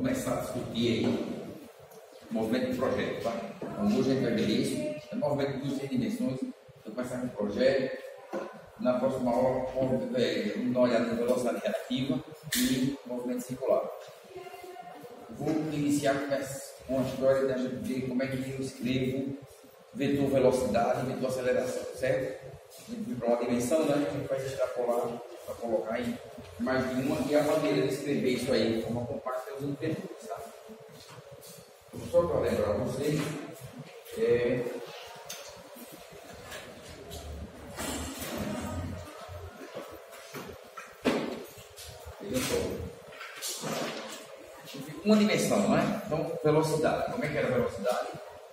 começar a discutir aí o movimento de projeto, tá? Então hoje a gente vai ver isso, é o movimento de 2 dimensões, vou começar com o projeto, na próxima aula vamos dar uma olhada em velocidade relativa e movimento circular. Vou iniciar com a história da gente ver como é que eu escrevo vetor velocidade e vetor aceleração, certo? A gente vai para uma dimensão, né? A gente vai extrapolar para colocar em mais de uma, e a maneira de escrever isso aí de forma compacta é usando vetores, tá? Só para lembrar vocês, uma dimensão, não é? Então, velocidade. Como é que era a velocidade?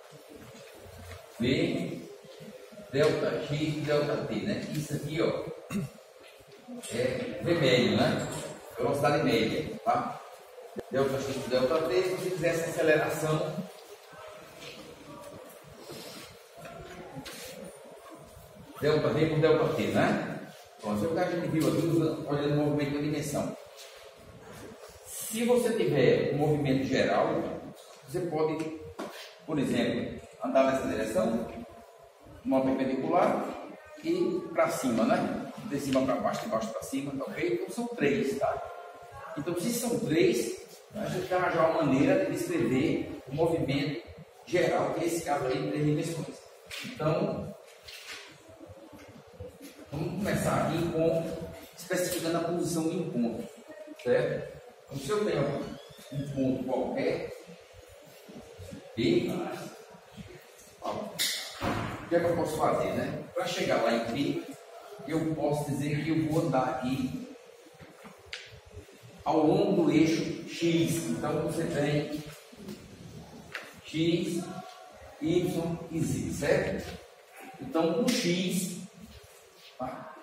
V, delta x, delta t, né? Isso aqui, ó, é V médio, né? Velocidade média, tá? Delta x, delta t, se você quiser essa aceleração, delta v por delta t, né? Bom, isso é o que a gente viu aqui, olhando o movimento da dimensão. Se você tiver um movimento geral, você pode, por exemplo, andar nessa direção, uma perpendicular e para cima, né? De cima para baixo, de baixo para cima, tá ok? Então são 3, tá? Então, se são 3, a gente vai arranjar uma maneira de descrever o movimento geral, que é esse caso aí em 3 dimensões. Então, vamos começar aqui especificando a posição de um ponto, certo? Então, se eu tenho um ponto qualquer, P, o que é que eu posso fazer, né? Para chegar lá em P, eu posso dizer que eu vou andar aqui ao longo do eixo X. Então, você tem X, Y e Z, certo? Então, no X, tá?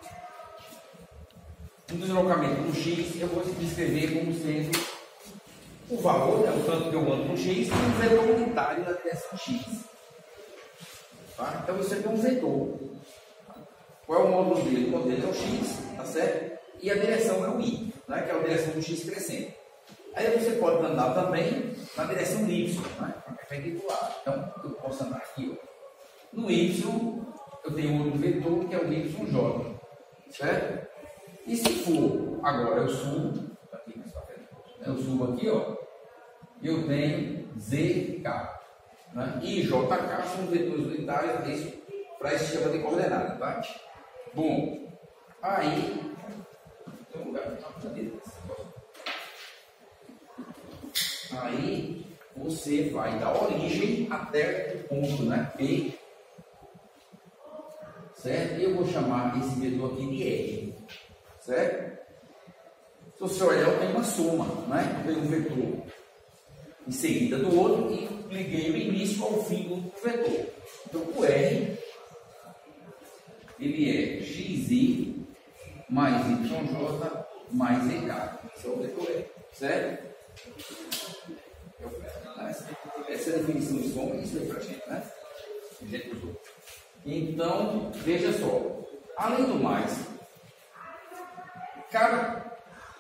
Um deslocamento no X, eu vou descrever como sendo o valor, né, o tanto que eu ando no X, e um vetor unitário da direção X. Tá? Então, isso aqui é um vetor. Qual é o módulo dele? O módulo dele é o X, tá certo? E a direção é o Y, né, que é a direção do X crescendo. Aí você pode andar também na direção Y, né, perpendicular. Então, eu posso andar aqui, ó. No Y, eu tenho outro vetor que é o YJ, certo? E se for, agora eu subo, aqui mais para frente, eu subo aqui, ó, eu tenho ZK, né? E JK são vetores unitários para esse sistema de coordenadas, tá? Bom, aí, tem um lugar aí você vai da origem até o ponto, né? P, certo? E eu vou chamar esse vetor aqui de R. Certo? Se você olhar, eu tenho uma soma, né? Eu tenho um vetor em seguida do outro e liguei o início ao fim do vetor. Então, o R, ele é XI mais YJ mais EK. Esse é o vetor R, certo? Essa é a definição de soma, isso aí pra gente, né? A gente usou. Então, veja só. Além do mais, cada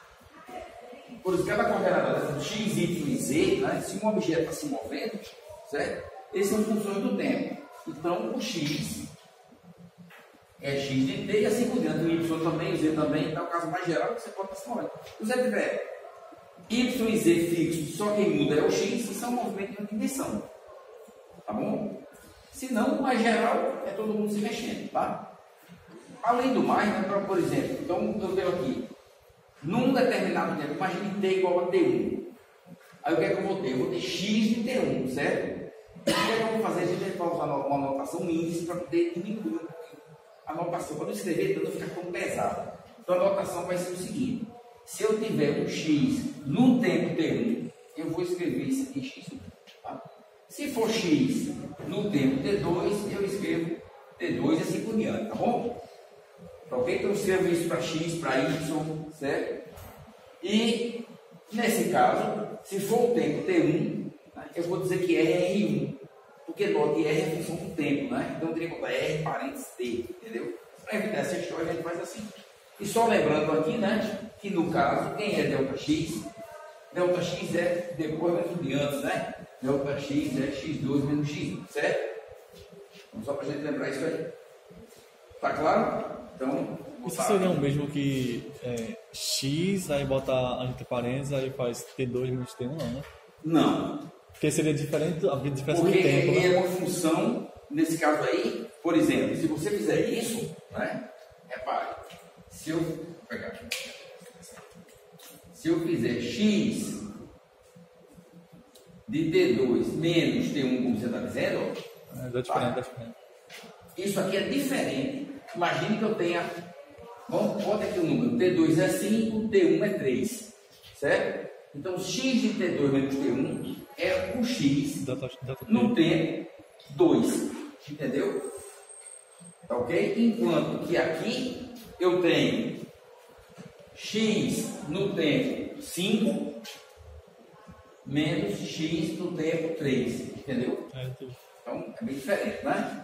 coordenada dessa x, y e z, né, se um objeto está se movendo, certo? Essas são funções do tempo. Então, o x é x de t e assim por diante. O y também, o z também. Então, é o caso mais geral que você pode estar se movendo. Se você tiver y e z fixos, só quem muda é o x, isso é um movimento de uma dimensão. Tá bom? Se não, o mais geral é todo mundo se mexendo, tá? Além do mais, né, por exemplo, então eu tenho aqui, num determinado tempo, imagine t igual a t1. Aí o que é que eu vou ter? Eu vou ter x de t1, certo? O que é que eu vou fazer? A gente vai usar uma anotação índice para poder diminuir a anotação, para não escrever tanto, não ficar tão pesado. Então a anotação vai ser o seguinte: se eu tiver um x no tempo t1, eu vou escrever isso aqui x. Tá? Se for x no tempo t2, eu escrevo t2 e assim por diante, tá bom? Ok? Então eu escrevo isso para x, para y, certo? E nesse caso, se for o tempo t1, né, eu vou dizer que R é R1, porque note R é a função do tempo, né? Então eu teria que botar R parênteses t, entendeu? Para evitar essa história, a gente faz assim. E só lembrando aqui, né, que no caso, quem é ΔX Delta x é depois menos de antes, né? Delta x é x2 menos x1, certo? Então, só para a gente lembrar isso aí. Tá claro? Então, isso seria o mesmo que x, aí bota entre parênteses, aí faz T2 menos T1, não, né? Não. Porque seria diferente, a diferença porque do tempo, é né? uma função, nesse caso aí, por exemplo, se você fizer isso, né? Repare, se eu pegar aqui, se eu fizer x de T2 menos T1, como você está dizendo, Dá diferente. isso aqui é diferente. Imagine que eu tenha, bota aqui o número, T2 é 5, T1 é 3, certo? Então, x de T2 menos T1 é o x no tempo 2, entendeu? Tá ok? Enquanto que aqui eu tenho x no tempo 5 menos x no tempo 3, entendeu? Então, é bem diferente, né?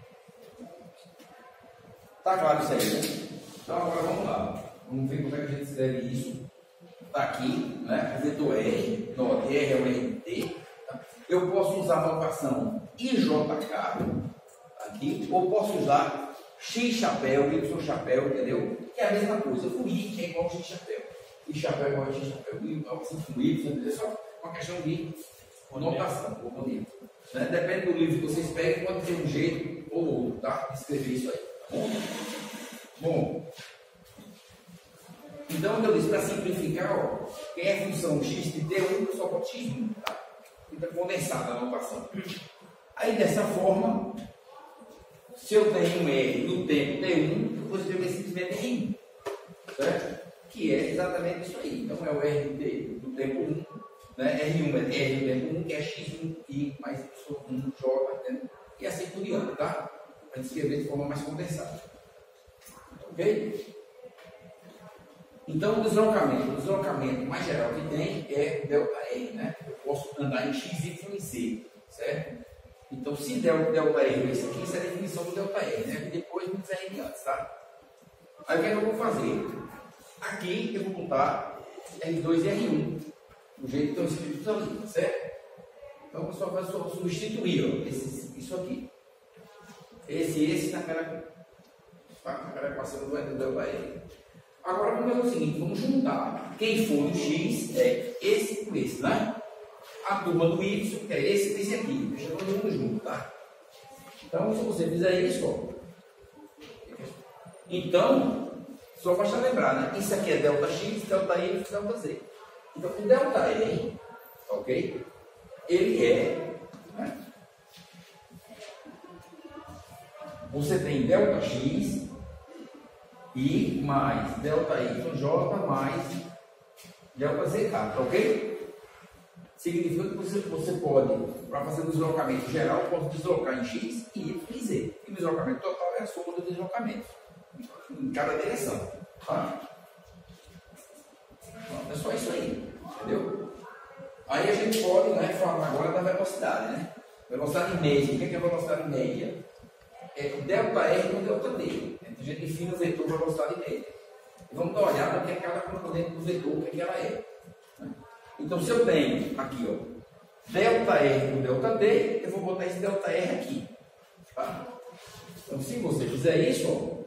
Tá claro isso aí, né? Então, agora vamos lá. Vamos ver como é que a gente escreve isso. Está aqui, né? O vetor R, note, R é o RT. Tá? Eu posso usar a notação IJK aqui, ou posso usar X chapéu, Y chapéu, entendeu? Que é a mesma coisa. O I é igual a X chapéu. I chapéu é igual a X chapéu. I igual a Y, é só uma questão de notação, ou bonito. Né? Depende do livro que vocês pegam, pode ter um jeito ou outro, tá? De escrever isso aí. Tá bom? Bom. Então, eu disse, para simplificar, ó, quem é a função x de T1, eu só boto x1, tá? Fica condensada a notação. Aí, dessa forma, se eu tenho um R no tempo T1, eu vou escrever simplesmente R1, certo? Que é exatamente isso aí. Então, é o R do tempo 1, né? R1 é R do tempo 1, que é x1, I mais y1, J, entendeu? E assim por diante, tá? Para escrever de forma mais condensada. Ok? Então, o deslocamento mais geral que tem é o ΔR, né? Eu posso andar em x, y e z, certo? Então, se ΔR é isso aqui, isso é a definição do ΔR, né? E depois me R antes, tá? Aí, o que é que eu vou fazer? Aqui, eu vou botar R2 e R1, do jeito que estão escritos ali, certo? Então, eu só vou substituir, ó, isso aqui. Esse naquela equação do ΔR. Agora vamos fazer o seguinte, vamos juntar. Quem for no x é esse com esse, né? A turma do y é esse com esse aqui. Deixa todo mundo junto, tá? Então, se você fizer isso, ó. Então, só basta lembrar, né? Isso aqui é ΔX, ΔY e ΔZ. Então, o ΔR, ok? Ele é, né? Você tem ΔX I mais ΔYJ mais ΔZK, tá ok? Significa que você pode, para fazer um deslocamento geral, pode deslocar em X, Y e Z. E o deslocamento total é a soma do deslocamento em cada direção, tá? Então, é só isso aí, entendeu? Aí a gente pode, né, falar agora da velocidade, né? Velocidade média. O que é a velocidade média? É ΔR com ΔT. A gente define o vetor velocidade média. E vamos dar uma olhada no que é cada componente do vetor, o que ela é. Então, se eu tenho aqui, ó, ΔR com ΔT, eu vou botar esse ΔR aqui. Tá? Então, se você fizer isso, ó,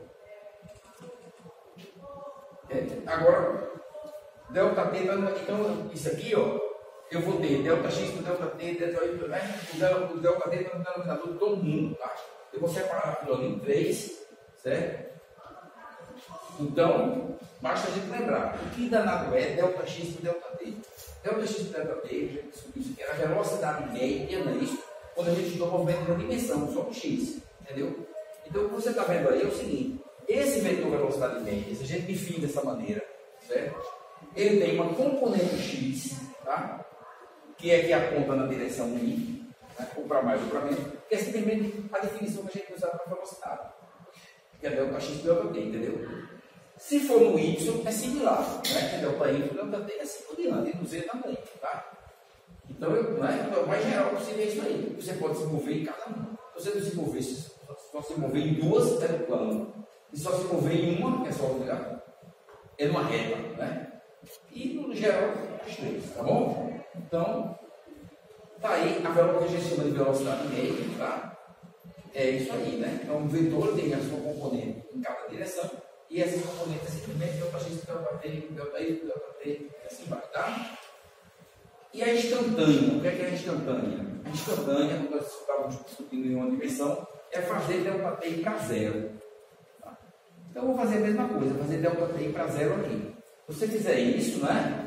agora, ΔT, então, isso aqui, ó, eu vou ter ΔX com ΔT, ΔY, né? O ΔT está no denominador de todo mundo, tá? Eu vou separar aquilo ali em 3, certo? Então, basta a gente lembrar, o que danado é ΔX com ΔT? ΔX com ΔT, a gente descobriu isso aqui, era a velocidade média, não é isso? Quando a gente estudou o movimento da dimensão, só com X, entendeu? Então, o que você está vendo aí é o seguinte, esse vetor velocidade média, se a gente define dessa maneira, certo? Ele tem uma componente X, tá? Que é que aponta na direção Y, né? Ou para mais ou para menos, que é simplesmente a definição que a gente usa para velocidade, que é ΔX e ΔT, entendeu? Se for no Y, é similar, né? ΔY e ΔT é assim por diante, e no Z também, tá? Então, o mais geral possível é isso aí. Você pode se mover em cada um. Se você não se mover, só se mover em duas, é no plano. E só se mover em uma, que é só lugar, é numa reta, né? E no geral, os três, tá bom? Então, tá aí a velocidade que a gente chama de velocidade média, tá? É isso aí, né? Então, o vetor tem a sua componente em cada direção e essas componentes simplesmente delta x, delta t, delta y, delta t, e assim vai, tá? E a instantânea? O que é a instantânea? A instantânea, quando nós estávamos discutindo em uma dimensão, é fazer delta t para zero. Tá? Então, eu vou fazer a mesma coisa, fazer delta t para zero aqui. Se você fizer isso, né?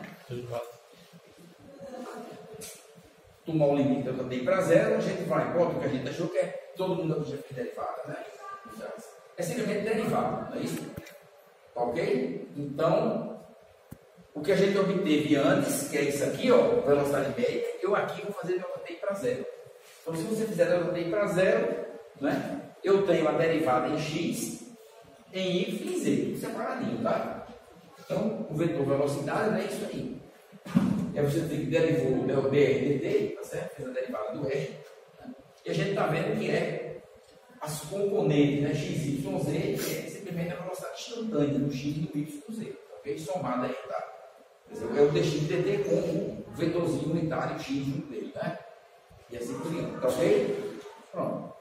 Tomar o limite delta t para zero, a gente vai, bota o que a gente achou que é todo mundo já fez derivada, né? É simplesmente derivada, não é isso? Ok? Então, o que a gente obteve antes, que é isso aqui, ó, velocidade média, eu aqui vou fazer delta t para zero. Então, se você fizer delta t para zero, né? Eu tenho a derivada em x, em y e em z, separadinho, tá? Então, o vetor velocidade, né, é isso aí. E aí você tem que derivou o dr dt, tá certo? Fez a derivada do r. Né? E a gente está vendo que é as componentes, né, x, y, z, que é simplesmente a velocidade instantânea do x, do y e do z. Ok? Somada aí, tá? É o dx dt com o vetorzinho unitário x junto dele, né? E assim por diante. Tá ok? Pronto.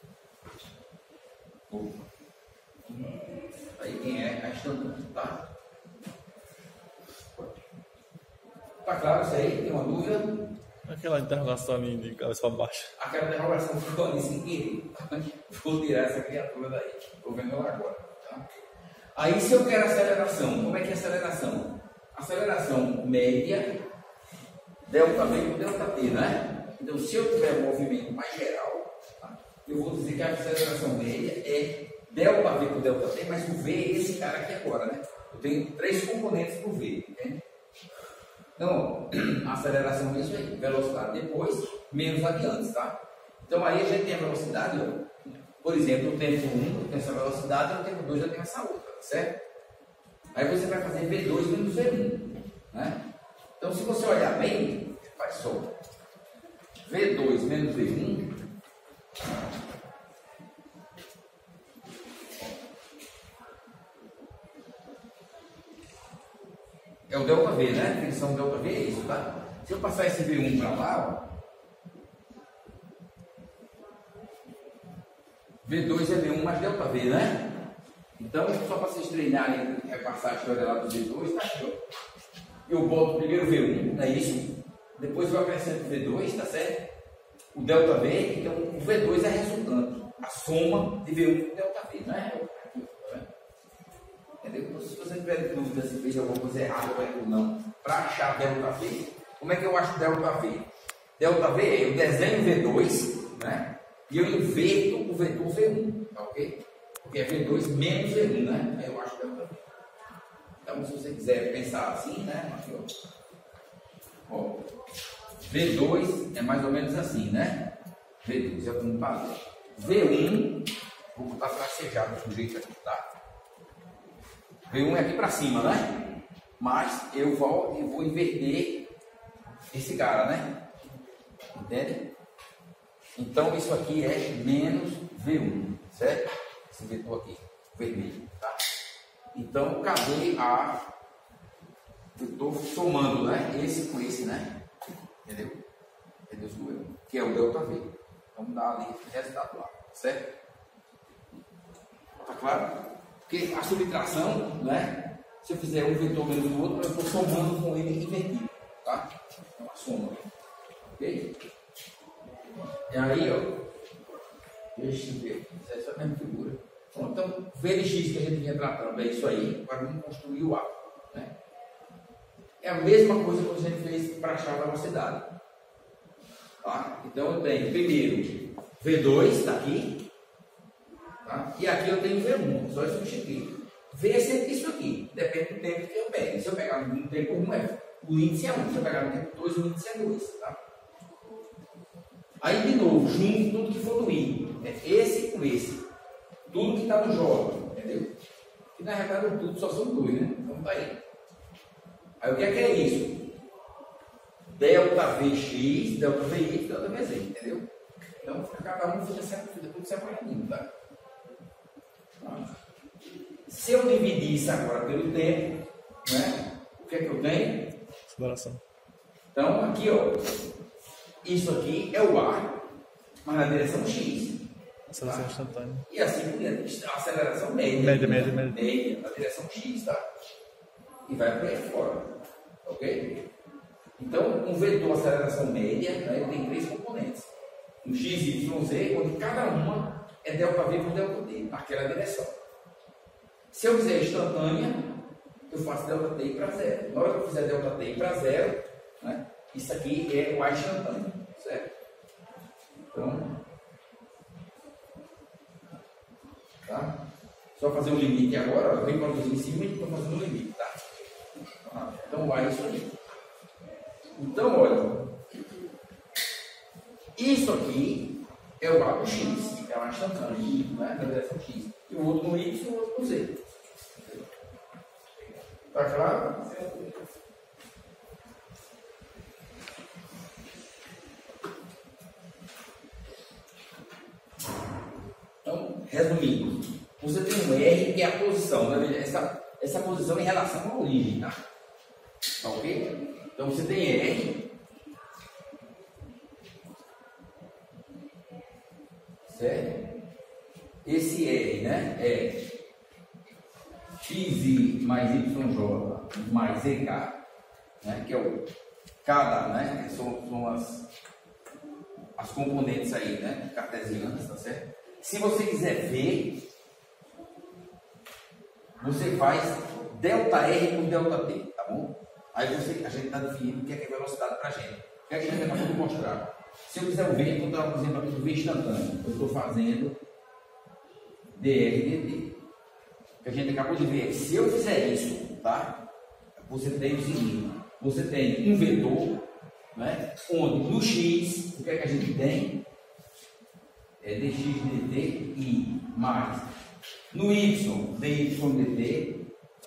Aí quem é a instantânea, tá? Tá claro isso aí? Tem uma dúvida? Aquela interrogação ali de cabeça para baixo. Aquela interrogação ficou ali sem querer. Vou tirar essa criatura daí. Estou vendo ela agora. Tá? Aí, se eu quero aceleração, como é que é a aceleração? Aceleração média, delta V com delta T, né? Então, se eu tiver um movimento mais geral, tá? Eu vou dizer que a aceleração média é delta V com delta T, mas o V é esse cara aqui agora, né? Eu tenho três componentes para o V, entende? Então, a aceleração é isso aí, velocidade depois, menos adiante, tá? Então aí a gente tem a velocidade, ó, por exemplo, o tempo 1 eu tenho essa velocidade, e o tempo 2 eu tenho essa outra, certo? Aí você vai fazer V2 menos V1, né? Então se você olhar bem, faz só V2 menos V1, é o delta V, né? A definição do delta V é isso, tá? Se eu passar esse V1 para lá, ó, V2 é V1 mais delta V, né? Então, só para vocês treinarem, repassar a história lá do V2, tá aqui, ó. Eu boto primeiro V1, não é isso? Depois eu acrescento V2, tá certo? O delta V, então o V2 é a resultante, a soma de V1 com delta V, né? Entendeu? Então, se você tiver dúvida se fez alguma coisa errada ou não, para achar delta V, como é que eu acho delta V? Delta V é eu desenho V2, né? E eu inverto o vetor V1, tá ok? Porque é V2 menos V1, né? Aí eu acho delta V. Então, se você quiser pensar assim, né? Aqui, ó. V2 é mais ou menos assim, né? V2 é como padrão. V1, vou botar tracejado do jeito aqui, tá? V1 é aqui para cima, né? Mas eu vou inverter esse cara, né? Entende? Então isso aqui é menos V1, certo? Esse vetor aqui, vermelho, tá? Então cadê a... Eu estou somando, né? Esse com esse, né? Entendeu? Entendeu? Que é o delta V. Vamos dar ali o resultado lá, certo? Tá claro? Porque a subtração, né? Se eu fizer um vetor menos o outro, eu estou somando com ele invertido, tá? É uma soma, ok? E aí, ó, deixa eu ver, essa é a mesma figura. Pronto, então, o V de x que a gente vinha tratando é isso aí, agora vamos construir o A, né? É a mesma coisa que a gente fez para achar a velocidade, tá? Então, eu tenho primeiro V2, está aqui. Tá? E aqui eu tenho V1, só substituir. V é sempre isso aqui, depende do tempo que eu pego. Se eu pegar no tempo 1, o índice é 1. Se eu pegar no tempo 2, o índice é 2. Tá? Aí, de novo, junto tudo que for do I. É esse com esse. Tudo que está no J, entendeu? E na realidade, tudo só são 2, né? Então tá aí. Aí o que é isso? Delta Vx, delta Vy, delta Vz, entendeu? Então, cada um fica tudo separadinho, tá? Se eu dividir isso agora pelo tempo, né? O que é que eu tenho? Aceleração. Então, aqui, ó, isso aqui é o ar, mas na direção X. Aceleração instantânea. E assim por diante, aceleração média. Média. Média, na direção X, tá? E vai para aí fora, ok? Então, um vetor aceleração média, né, ele tem 3 componentes. Um x, y, z, onde cada uma é ΔV por ΔT, naquela direção. Se eu fizer instantânea, eu faço ΔT para zero. Na hora que eu fizer ΔT para zero, né, isso aqui é o A instantâneo, certo? Então, tá? Só fazer um limite agora, eu venho produzir em cima e estou fazendo um limite, tá? Então, o A é isso aí. Então, olha, isso aqui é o A do X, é uma instantânea, né, na direção X. E o outro no Y e o outro no Z. Tá claro? Então, resumindo, você tem um R que é a posição, né? Essa posição em relação à origem, tá? Tá ok? Então você tem R, certo? Esse R, né, é XI mais YJ mais EK, né, que é o cada, né, são as componentes aí, né, cartesianas, tá certo? Se você quiser ver, você faz ΔR por ΔT, tá bom? Aí a gente está definindo o que é velocidade para a gente. O que é que a gente acabou de mostrar? Se eu quiser o V, vou dar um exemplo aqui do V instantâneo. Eu estou fazendo dRdt. O que a gente acabou de ver, se eu fizer isso, tá? Você tem o seguinte: você tem um vetor, né? Onde no X, o que é que a gente tem? É dx dt i mais. No Y, dy dt.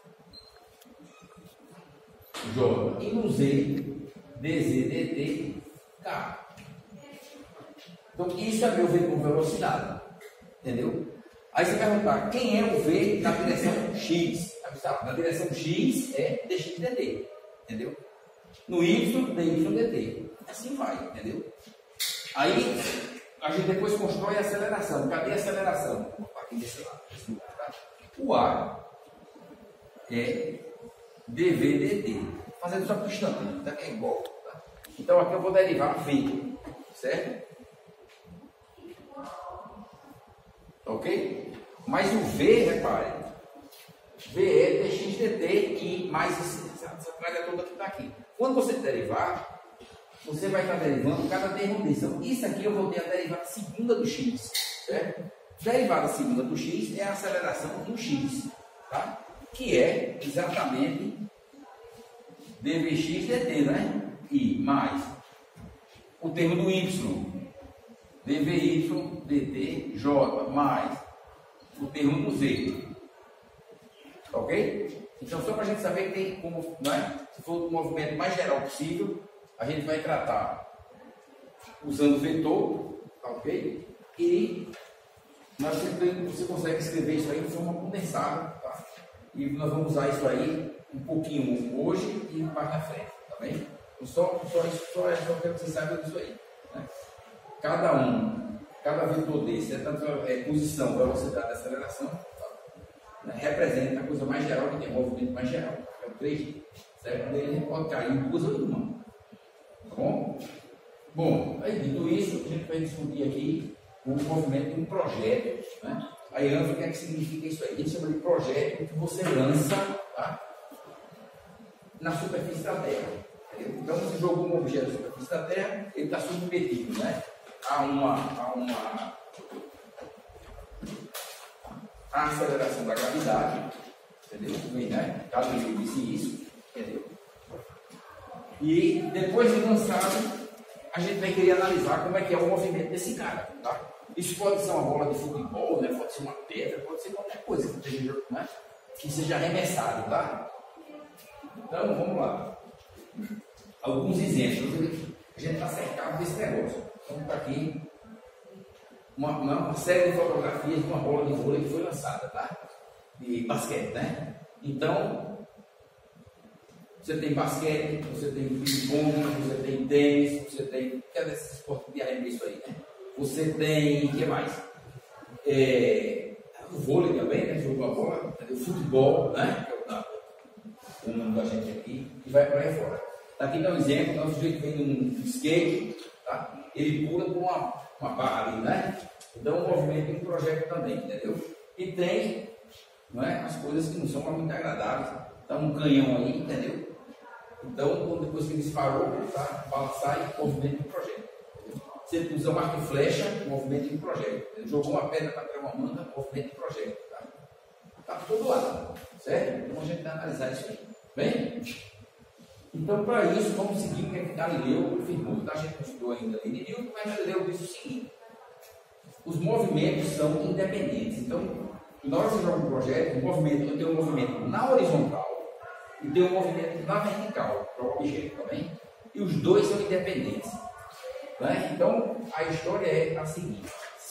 J. E no Z, dz dt k. Então, isso é meu vetor velocidade. Entendeu? Aí você perguntar, quem é o V na direção X? Na direção X é dx dt. Entendeu? No Y, dy dt. Assim vai, entendeu? Aí, a gente depois constrói a aceleração. Cadê a aceleração? Aqui desse lado. Tá? O A é dv dt. Fazendo só para o instantâneo, tá? É igual. Tá? Então aqui eu vou derivar V, certo? Ok? Mas o V, repare, V é dx dt e mais essa tralha toda que está aqui. Quando você derivar, você vai estar derivando cada termo desse. Então, isso aqui eu vou ter a derivada segunda do x, certo? Derivada segunda do x é a aceleração do x, tá? Que é exatamente dvx dt, né? E mais o termo do y, dvy dt j, mais o termo do z. Ok? Então, só para a gente saber que tem como, né? Se for o movimento mais geral possível, a gente vai tratar usando vetor, ok? E você consegue escrever isso aí de forma condensada, tá? E nós vamos usar isso aí um pouquinho hoje e mais na frente, tá bem? Só quero que você saiba disso aí, né? Cada vetor desse, tanto posição, velocidade e aceleração, tá? Né? Representa a coisa mais geral que tem, o movimento mais geral, é o 3D, certo? Ele a gente pode cair em duas ou em uma, tá bom? Bom, aí dito isso, a gente vai discutir aqui o movimento de um projeto, né? Aí, o que é que significa isso aí? Ele chama de projeto que você lança, tá? Na superfície da Terra. Então, você jogou um objeto na superfície da Terra, ele está submetido, né, a aceleração da gravidade, entendeu? Né? Caso eu disse isso, entendeu? E depois de lançado, a gente vai querer analisar como é que é o movimento desse cara, tá? Isso pode ser uma bola de futebol, né? Pode ser uma pedra, pode ser qualquer coisa que seja, né? Que seja arremessado, tá? Então, vamos lá. Alguns exemplos. A gente está cercado desse negócio. Então, está aqui uma série de fotografias de uma bola de vôlei que foi lançada, tá? De basquete, né? Então, Você tem basquete, você tem ping-pong, você tem tênis, você tem. Que é desses esportes de arremesso aí, né? Você tem. O que mais? O vôlei também, né? Jogo a bola, o futebol, né? Que é o nome da gente aqui, e vai para aí fora. Aqui dá um exemplo, então, o sujeito vem num skate, tá? Ele pula com uma barra ali, né? Então, um movimento e um projeto também, entendeu? E tem, não é, as coisas que não são muito agradáveis. Tá um canhão aí, entendeu? Então, depois que ele disparou, tá? A bala sai, movimento e projeto. Você usa um arco e flecha, movimento e projeto. Ele jogou uma pedra para tirar uma manga, movimento e projeto. Tá todo lado, certo? Então a gente vai analisar isso aí. Bem? Então, para isso, vamos seguir o que Galileu afirmou. Então, a gente não estudou ainda Newton, mas Galileu diz o seguinte: os movimentos são independentes. Então, na hora que você joga um projeto, o movimento, eu tenho um movimento na horizontal e tenho um movimento na vertical para o objeto também. E os dois são independentes. Né? Então, a história é a seguinte: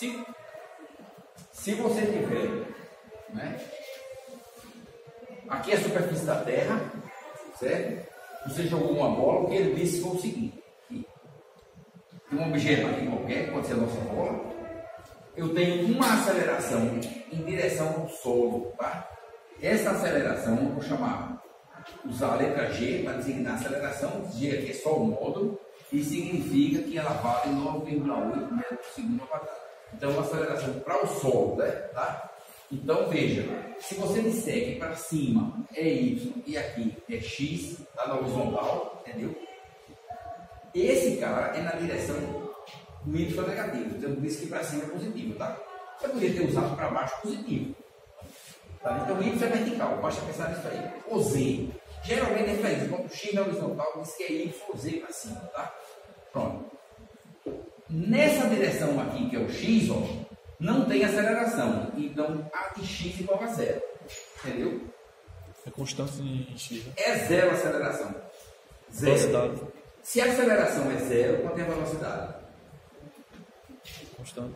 se você tiver, né, aqui é a superfície da Terra, certo? Você jogou uma bola, o que ele disse foi o seguinte: tem um objeto aqui qualquer, pode ser a nossa bola, eu tenho uma aceleração em direção ao solo, tá? Essa aceleração eu vou chamar, usar a letra G para designar a aceleração. G aqui é só o módulo e significa que ela vale 9,8 metros por segundo ao quadrado. Então, a aceleração para o solo, né? Tá? Então, veja, se você disser que para cima é Y e aqui é X, está na horizontal, entendeu? Esse cara é na direção do Y negativo. Então, por isso que para cima é positivo, tá? Você poderia ter usado para baixo positivo. Tá? Então, Y é vertical, basta pensar nisso aí. O Z, geralmente é diferente. Quando o X na horizontal, diz que é Y ou Z para cima, tá? Pronto. Nessa direção aqui, que é o X, ó, não tem aceleração. Então, A de X igual a zero. Entendeu? É constante em X. Né? É zero a aceleração. Zero. Velocidade. Se a aceleração é zero, quanto é a velocidade? Constante.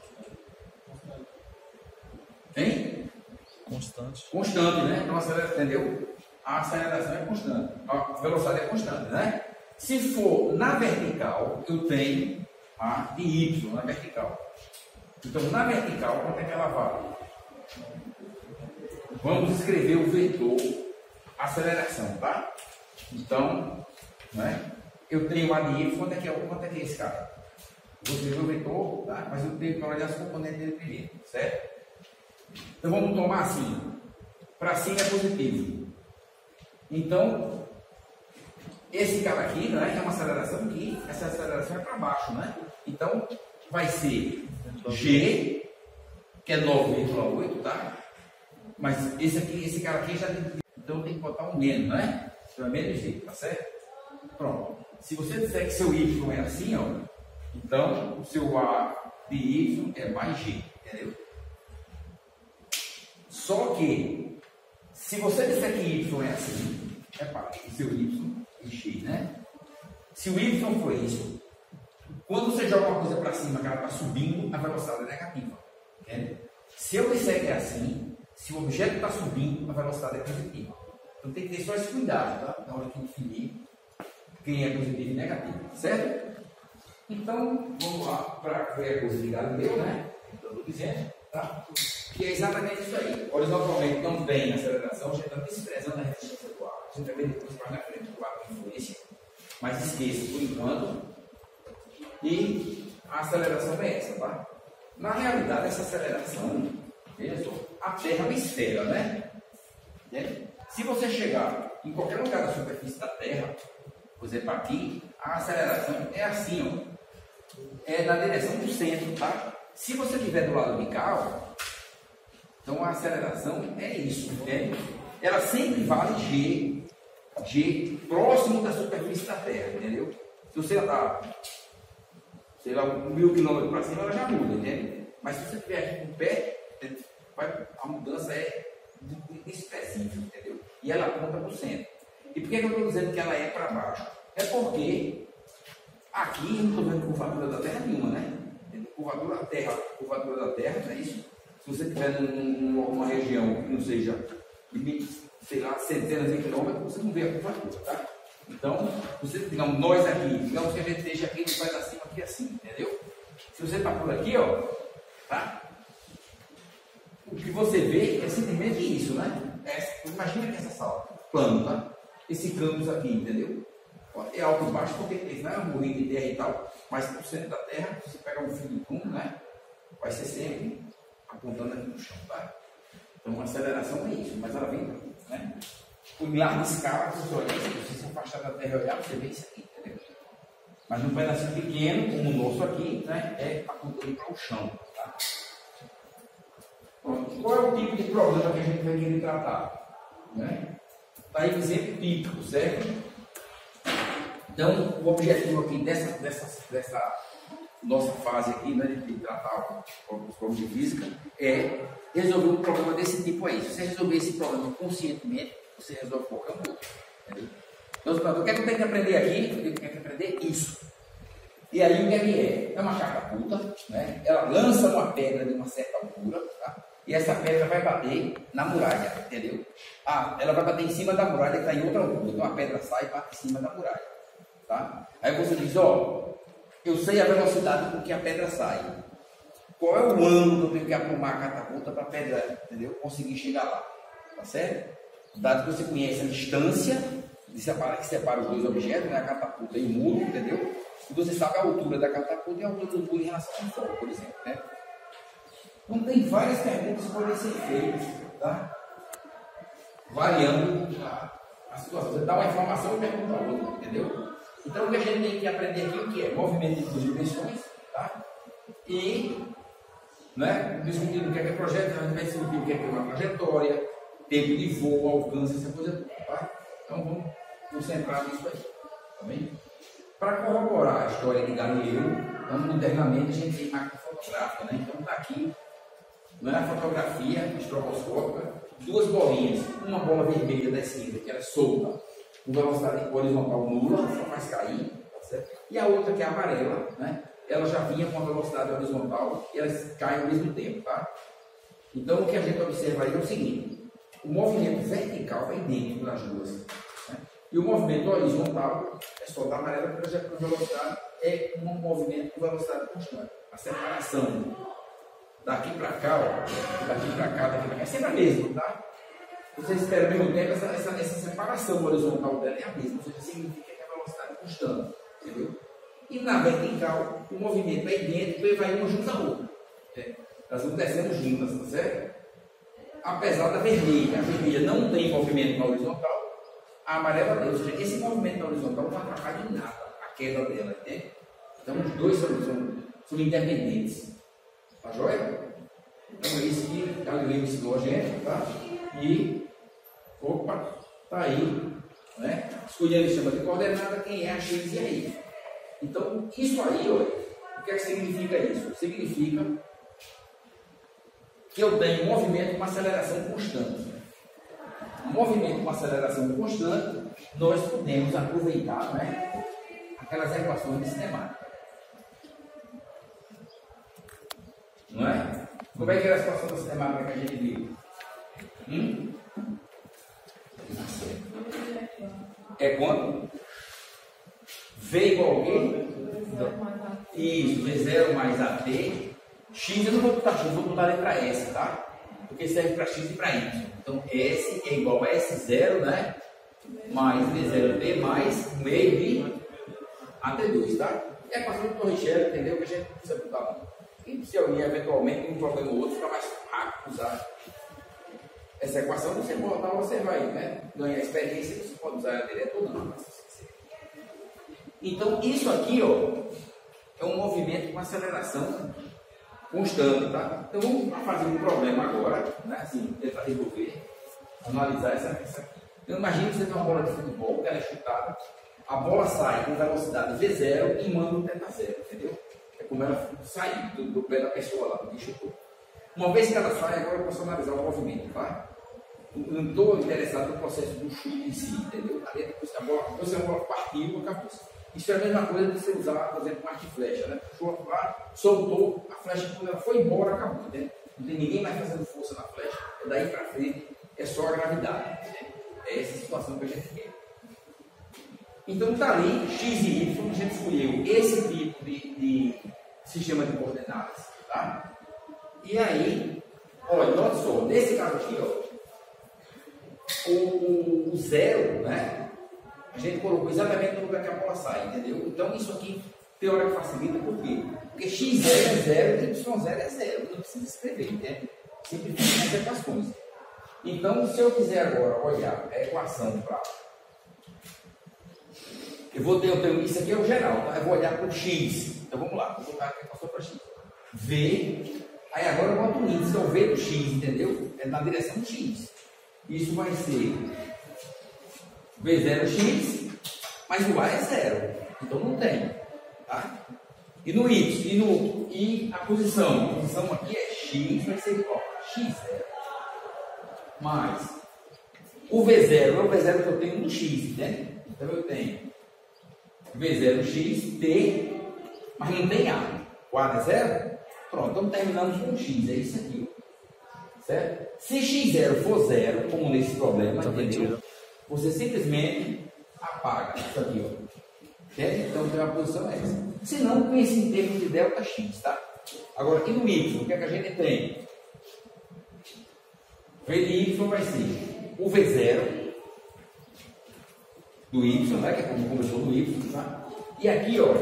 Hein? Constante. Constante, né? Então, entendeu? A aceleração é constante. A velocidade é constante, né? Se for na vertical, eu tenho a de Y na vertical. Então, na vertical, quanto é que ela vale? Vamos escrever o vetor aceleração, tá? Então, né? Eu tenho a de Y, quanto é que é esse cara? Vou escrever o vetor, tá? Mas eu tenho que olhar as componentes dele primeiro, certo? Então, vamos tomar assim. Para cima é positivo. Então, esse cara aqui, né, é uma aceleração aqui, essa aceleração é para baixo, né? Então, vai ser G, que é 9,8, tá? Mas esse cara aqui já tem, então tem que botar um menos, né? Então é menos G, tá certo? Pronto. Se você disser que seu Y é assim, ó, então o seu A de Y é mais G, entendeu? Só que, se você disser que Y é assim, repare, o seu Y é X, né? Se o Y for isso, quando você joga uma coisa para cima, que ela está subindo, a velocidade é negativa. Entende? Se eu disser que é assim, se o objeto está subindo, a velocidade é positiva. Então tem que ter só esse cuidado, tá? Na hora que definir quem é positivo e negativo, certo? Então, vamos lá para ver a coisa de Galileu, né? Então, estou dizendo, tá? Que é exatamente isso aí. Horizontalmente não tem aceleração, a gente está desprezando a resistência do ar. A gente vai ver depois mais na frente do ar com influência, mas esqueça por enquanto. E a aceleração é essa, tá? Na realidade, essa aceleração, veja só, a Terra é uma esfera, né? Se você chegar em qualquer lugar da superfície da Terra, por exemplo, aqui, a aceleração é assim, ó. É na direção do centro, tá? Se você estiver do lado de cá, ó, então a aceleração é isso, entende? Ela sempre vale G próximo da superfície da Terra, entendeu? Se você andar, sei lá, 1000 km para cima, ela já muda, entende? Mas se você estiver aqui com o pé, a mudança é específica, entendeu? E ela aponta para o centro. E por que eu estou dizendo que ela é para baixo? É porque aqui eu não estou vendo curvatura da Terra nenhuma, né? Curvatura da Terra, não é isso? Se você estiver numa região que não seja, sei lá, centenas de quilômetros, você não vê a curvatura, tá? Então, você, digamos, nós aqui, digamos que a gente esteja aqui no pedacinho aqui assim, entendeu? Se você está por aqui, ó, tá? O que você vê é simplesmente isso, né? Imagina que essa sala, plano, tá? Esse campus aqui, entendeu? É alto e baixo porque não é um murinho de terra e tal, mas por cento da terra, se você pegar um fio de túnel, né? Vai ser sempre apontando aqui no chão, tá? Então, uma aceleração é isso, mas ela vem, né? Em larga escala, se você se afastar da terra e olhar, você vê isso aqui, entendeu? Mas num pedacinho pequeno, como o nosso aqui, né? É apontando para o chão, tá? Qual é o tipo de problema que a gente vai querer tratar? Né? Está aí o exemplo típico, certo? Então, o objetivo aqui dessa nossa fase aqui, né, de tratar os problemas de física, é resolver um problema desse tipo aí. Se você resolver esse problema conscientemente, você resolve qualquer outro. Entendeu? Então, o que é que eu tenho que aprender aqui? Eu tenho que aprender isso. E aí, o que é? É uma catapulta, né? Ela lança uma pedra de uma certa altura, tá? E essa pedra vai bater na muralha, entendeu? Ela vai bater em cima da muralha que está em outra altura. Então, a pedra sai e bate em cima da muralha, tá? Aí você diz, ó, eu sei a velocidade com que a pedra sai. Qual é o ângulo que eu tenho que aprumar a catapulta para a pedra, entendeu? Conseguir chegar lá, tá certo? Dado que você conhece a distância que separa os dois objetos, né? A catapulta e o muro, entendeu? E você sabe a altura da catapulta e a altura do muro em relação ao fogo, por exemplo, né? Então tem várias perguntas que podem ser feitas, tá? Variando a situação. Você dá uma informação e pergunta a outra, entendeu? Então o que a gente tem que aprender aqui, o que é? Movimento de duas dimensões, tá? E, né, discutindo o que é projeto, a gente vai discutir o que é uma trajetória, tempo de voo, alcance, essa coisa toda, tá? Então vamos concentrar nisso aí, tá bem? Para corroborar a história de Galileu, então, modernamente a gente tem máquina fotográfica, né? Então está aqui, não é a fotografia estroboscópica, duas bolinhas, uma bola vermelha da esquerda, que era solta, com velocidade horizontal nula, só faz cair, tá certo? E a outra que é amarela, né? Ela já vinha com a velocidade horizontal e elas caem ao mesmo tempo, tá? Então o que a gente observa aí é o seguinte, o movimento vertical é idêntico nas duas, né? E o movimento horizontal é só da amarela, porque já com velocidade é um movimento com velocidade constante. A separação daqui para cá, ó, daqui para cá, é sempre a mesma, tá? Você espera ao mesmo tempo, essa separação horizontal dela é a mesma, ou seja, significa que a velocidade é constante, entendeu? E na vertical, o movimento é idêntico e vai uma junto à outra. Elas vão descendo juntas, tá certo? Apesar da vermelha, a vermelha não tem movimento na horizontal, a amarela tem, ou seja, esse movimento na horizontal não atrapalha em nada a queda dela, entende? Então os dois são independentes. Tá joia? Então é isso que Galileu ensinou a gente, tá? E, opa, tá aí, né? Escolhendo o sistema de coordenada, quem é a x e a y. Então, isso aí, olha, o que é que significa isso? Significa que eu tenho um movimento com aceleração constante. Um movimento com aceleração constante, nós podemos aproveitar, né, aquelas equações de cinemática. Não é? Como é que era a situação da cinemática que a gente viu? É quanto? V igual a quê? Isso, V0 mais AT. X eu não vou botar X, vou botar a letra S, tá? Porque serve para X e para Y. Então S é igual a S0, né? Mais V0T mais meio de AT2, tá? É a equação do Torricelli, entendeu? Que a gente não precisa botar não. E se alguém eventualmente um problema ou outro, fica mais rápido usar essa equação, você botar, você vai, né, ganhar experiência, você pode usar ela direto ou não. Então isso aqui, ó, é um movimento com aceleração constante, tá? Então vamos fazer um problema agora, né, assim, tentar resolver, analisar essa aqui. Então imagine que você tem uma bola de futebol, que ela é chutada, a bola sai com velocidade V0 e manda um θ0, entendeu? É como ela sai do pé da pessoa lá, do chutou. Uma vez que ela sai, agora eu posso analisar o movimento, tá? Não estou interessado no processo do chute em si, entendeu? A bola partiu, acabou. Isso é a mesma coisa de você usar, por exemplo, um arco e flecha, né? Puxou lá, soltou, a flecha, quando ela foi embora, acabou, entendeu? Não tem ninguém mais fazendo força na flecha, daí para frente é só a gravidade, entendeu? É essa situação que a gente quer. Então está ali, x e y, a gente escolheu esse tipo de sistema de coordenadas, tá? E aí, olha, note só, nesse caso aqui, ó, o zero, né? A gente colocou exatamente no lugar que a bola sai, entendeu? Então isso aqui tem hora que facilita, por quê? Porque x0 é 0 e y0 é 0, não precisa escrever, né? Simplifica as equações. Então, se eu quiser agora olhar a equação para... eu tenho isso aqui é o geral, tá? Eu vou olhar para o x. Então vamos lá, vou colocar a equação para x. V, aí agora eu boto o índice, que é o V do x, entendeu? É na direção do x. Isso vai ser V0x, mas o A é 0, então não tem, tá? E no Y, e a posição aqui é x, vai ser igual a x0, mais o V0 é o V0 que eu tenho no x, né? Então eu tenho V0x, T, mas não tem A. O A é 0? Pronto, então terminamos com x, é isso aqui, certo? Se x0 for 0, como nesse problema, entendeu? Você simplesmente apaga isso aqui, ó. Certo? Então a posição é essa. Se não, pense em termos de delta x, tá? Agora aqui no y, o que é que a gente tem? V de y vai ser o V0 do y, né? Que é como começou no y, tá? E aqui, ó,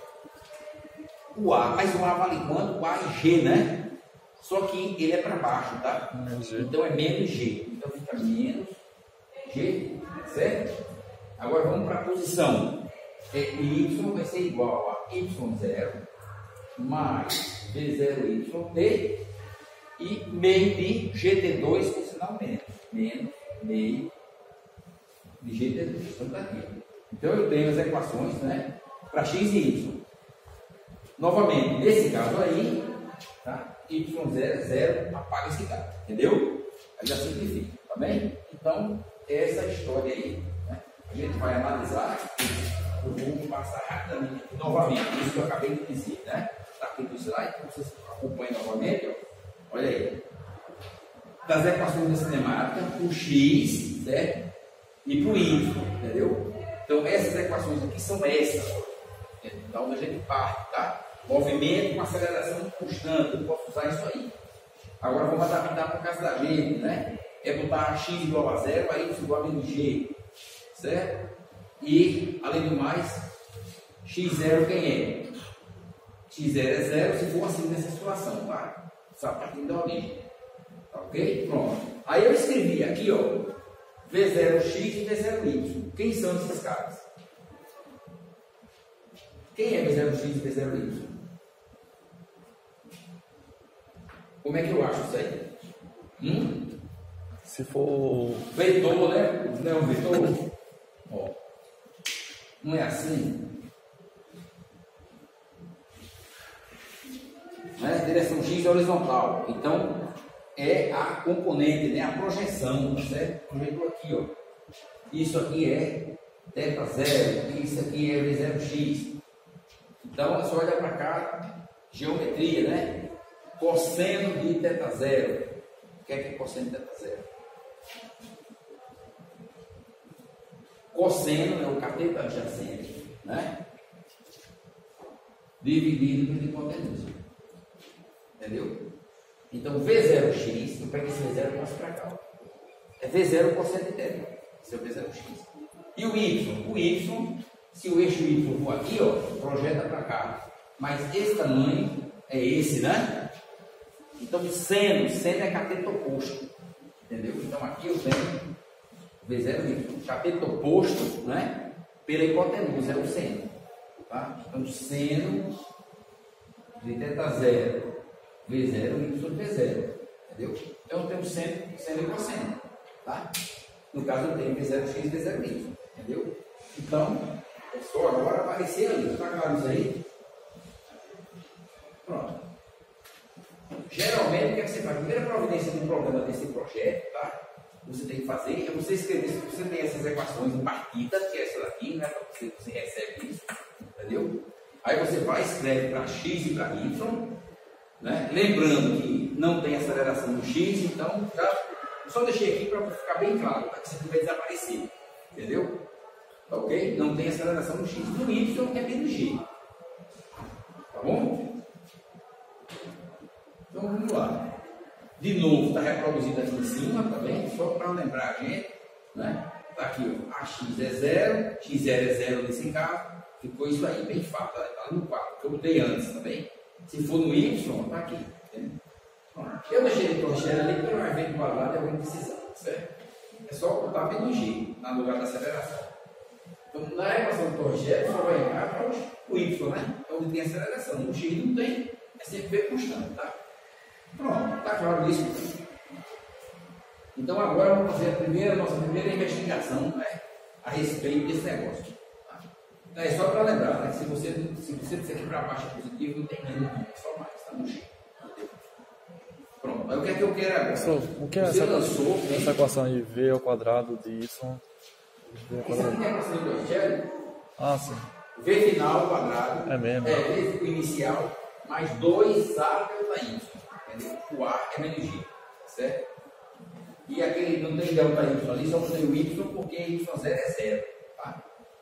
o A, mas o A vale quanto? O A é G, né? Só que ele é para baixo, tá? Então é menos G. Então fica menos G, certo? Agora vamos para a posição. Y vai ser igual a y0 mais v0yt e meio de gt2 com sinal menos. Menos meio de gt2. Então está aqui. Então eu tenho as equações, né, para x e y. Novamente, nesse caso aí, tá? Y0 é 0, apaga esse cara, entendeu? Aí já simplifica, tá bem? Então, essa história aí, né? A gente vai analisar, eu vou passar rapidamente, novamente, isso que eu acabei de dizer, né? Está aqui no slide, então vocês acompanhem novamente, ó. Olha aí. Das equações da cinemática, o x, certo? E para o y, entendeu? Então, essas equações aqui são essas, então a gente parte, tá? Movimento com aceleração constante, eu posso usar isso aí. Agora vamos adaptar para o caso da gente, né? É botar x igual a 0, a y igual a menos g, certo? E, além do mais, x0 quem é? x0 é 0 se for assim nessa situação, tá? Só partindo da origem. Tá ok? Pronto. Aí eu escrevi aqui, ó, v0x e v0y. Quem são esses caras? Quem é v0x e v0y? Como é que eu acho isso aí? Se for vetor, né? Não é um vetor? Ó. Não é assim? Né? Direção X horizontal. Então, é a componente, né? A projeção, certo? O vetor aqui, ó. Isso aqui é θ 0, isso aqui é v0x. Então, é só olhar para cá, geometria, né? Cosseno de θ 0. O que é cosseno de θ 0? Cosseno é o cateto adjacente, né? Dividido pela hipotenusa. Entendeu? Então, V0x, eu pego esse V0 e passo para cá. É V0 cosseno de θ. Esse é o V0x. E o y? O y, se o eixo y for aqui, ó, projeta para cá. Mas esse tamanho é esse, né? Então, seno é cateto oposto. Entendeu? Então, aqui eu tenho V0y, cateto oposto, né? Pela hipotenusa, é o seno. Tá? Então, seno de θ 0, V0, y, V0. Entendeu? Então, eu tenho seno e cosseno. Tá? No caso, eu tenho V0x e V0y. Entendeu? Então, é só agora aparecer ali. Está claro isso aí? Pronto. Geralmente, o que é que você faz? A primeira providência de um problema desse projeto, tá? Você tem que fazer é você escrever, se você tem essas equações em partida, que é essa daqui, né? Você recebe isso, entendeu? Aí você vai, escreve para x e para y, né? Lembrando que não tem aceleração no x, então já só deixei aqui para ficar bem claro, para que você não vai desaparecer, entendeu? Ok? Não tem aceleração no x. No y é menos g. Tá bom? Então vamos lá. De novo, está reproduzido aqui em cima, tá bem? Só para lembrar a gente, né? Tá aqui, ó, ax é 0, x0 é 0 nesse caso. Ficou isso aí, bem fácil. Tá no 4, que eu mudei antes, tá bem? Se for no y, tá aqui. Entendeu? Eu deixei de torcer ali porque não é vento quadrado, é uma decisão, certo? É só botar menos g no lugar da aceleração. Então, na equação do Torricelli, só vai entrar para o y, né? Onde tem aceleração. No x não tem, é sempre v constante, tá? Pronto, tá claro isso? Então, agora vamos fazer a nossa primeira investigação, né? A respeito desse negócio. Tá? Então, é só para lembrar, né? Se você disser que para baixo é positivo, não tem menos, é só mais, tá? No x. Pronto, mas o que é que eu quero agora? Professor, o que é essa equação aí? V ao quadrado de y. Isso aqui é a equação do Torricelli. Ah, sim. V final ao quadrado. É mesmo. É V inicial mais 2A delta Y. Entendeu? O A é menos G. Certo? E aquele não tem delta Y ali, só tem o Y porque Y0 é 0. Tá?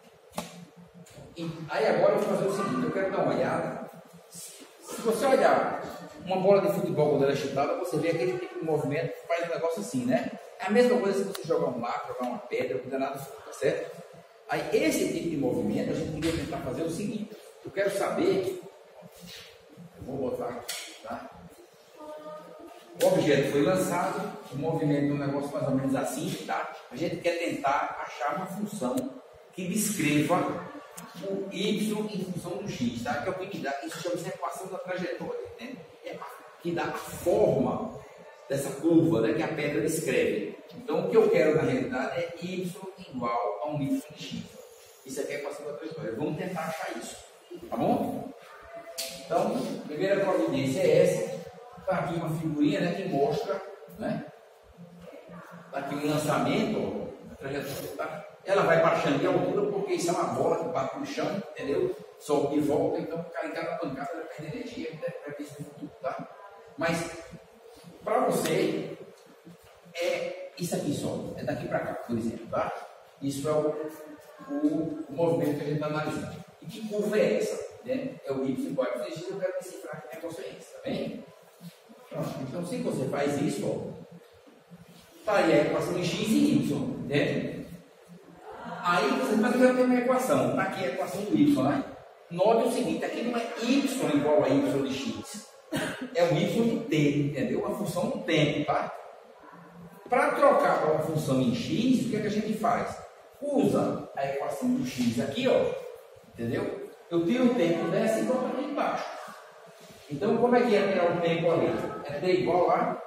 E aí agora eu vou fazer o seguinte: eu quero dar uma olhada. Se você olhar uma bola de futebol quando ela é chutada, você vê aquele tipo de movimento que faz um negócio assim, né? É a mesma coisa se você jogar um lago, jogar uma pedra, não dá nada, tá certo? Aí esse tipo de movimento a gente queria tentar fazer o seguinte: eu quero saber, eu vou botar aqui, tá? O objeto foi lançado, o movimento é um negócio mais ou menos assim, tá? A gente quer tentar achar uma função que descreva o y em função do x, tá? Que é o que dá, isso chama-se equação da trajetória, né? Que dá a forma dessa curva, né, que a pedra descreve. Então, o que eu quero na realidade é y igual a um y de x. Isso aqui é a equação da trajetória. Vamos tentar achar isso, tá bom? Então, a primeira providência é essa. Está aqui uma figurinha, né, que mostra, né? Está aqui um lançamento, ó, a trajetória, tá? Ela vai baixando de altura porque isso é uma bola que bate no chão, entendeu? Sobe e volta, então o cara em cada pancada vai perder energia, vai ver isso no futuro, tá? Mas, para você, é isso aqui só, é daqui para cá, por exemplo, tá? Isso é o movimento que a gente está analisando. E que curva é essa? Né? É o y igual a x, eu quero decifrar que negócio é esse, tá bem? Pronto, então se você faz isso, ó, tá aí a equação de x e y, entende? Aí você vai ter uma equação, tá aqui a equação do y, né? Note o seguinte, aqui não é y igual a y de x, é um y de t, entendeu? Uma função do tempo, tá? Para trocar para uma função em x, o que é que a gente faz? Usa a equação do x aqui, ó, entendeu? Eu tiro o tempo dessa e boto aqui embaixo. Então, como é que é tirar o tempo ali? É t igual a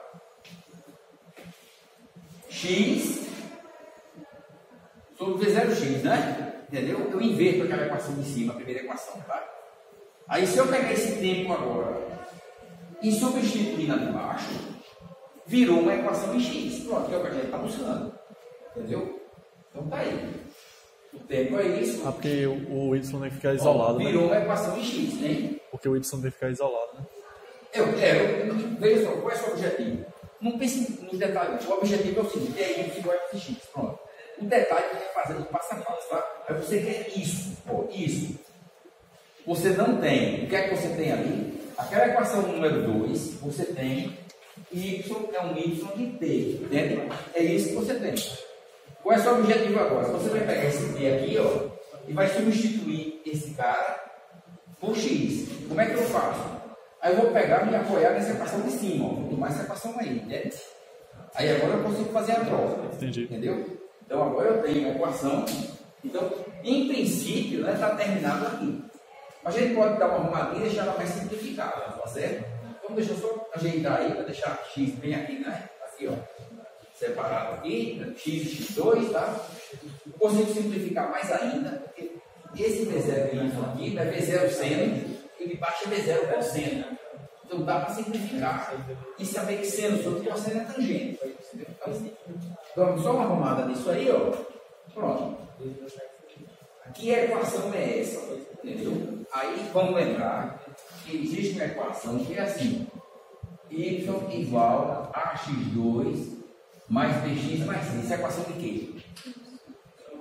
x sobre V0x, né? Entendeu? Eu inverto aquela equação de cima, a primeira equação, tá? Aí, se eu pegar esse tempo agora e substituir na de baixo, virou uma equação em x. Pronto, que é o que a gente está buscando. Entendeu? Então, tá aí. O tempo é isso. Ah, porque o y tem que ficar isolado, virou né? uma equação em x, né? Porque o y tem que ficar isolado, né? Veja só, qual é o seu objetivo? Não pense nos detalhes. O objetivo é o seguinte: é y igual a x. Pronto. O detalhe é fazer o passo a passo, tá? Aí você quer isso, ó, isso. Você não tem. O que é que você tem ali? Aquela equação número 2, você tem y é um y de t, entende? É isso que você tem. Qual é o seu objetivo agora? Você vai pegar esse t aqui, ó, e vai substituir esse cara por x. Como é que eu faço? Aí eu vou pegar e me apoiar nessa equação de cima, ó. Vou tomar essa equação aí, né? Aí agora eu consigo fazer a troca. Entendi. Entendeu? Então agora eu tenho a equação. Então, em princípio, né, está terminado aqui. Mas a gente pode dar uma arrumadinha e deixar ela mais simplificada, tá certo? Então deixa eu só ajeitar aí para deixar x bem aqui, né? Aqui, ó. Separado aqui, x e x2, tá? Eu consigo simplificar mais ainda, porque esse V0 aqui é V0 seno e de baixo é V0 cosseno. Então dá para simplificar e saber que seno sobre cosseno é tangente. Então, só uma arrumada nisso aí, ó. Pronto. Aqui a equação é essa, entendeu? Aí vamos lembrar que existe uma equação que é assim: y igual a x2 mais bx mais c. Isso é equação de quê?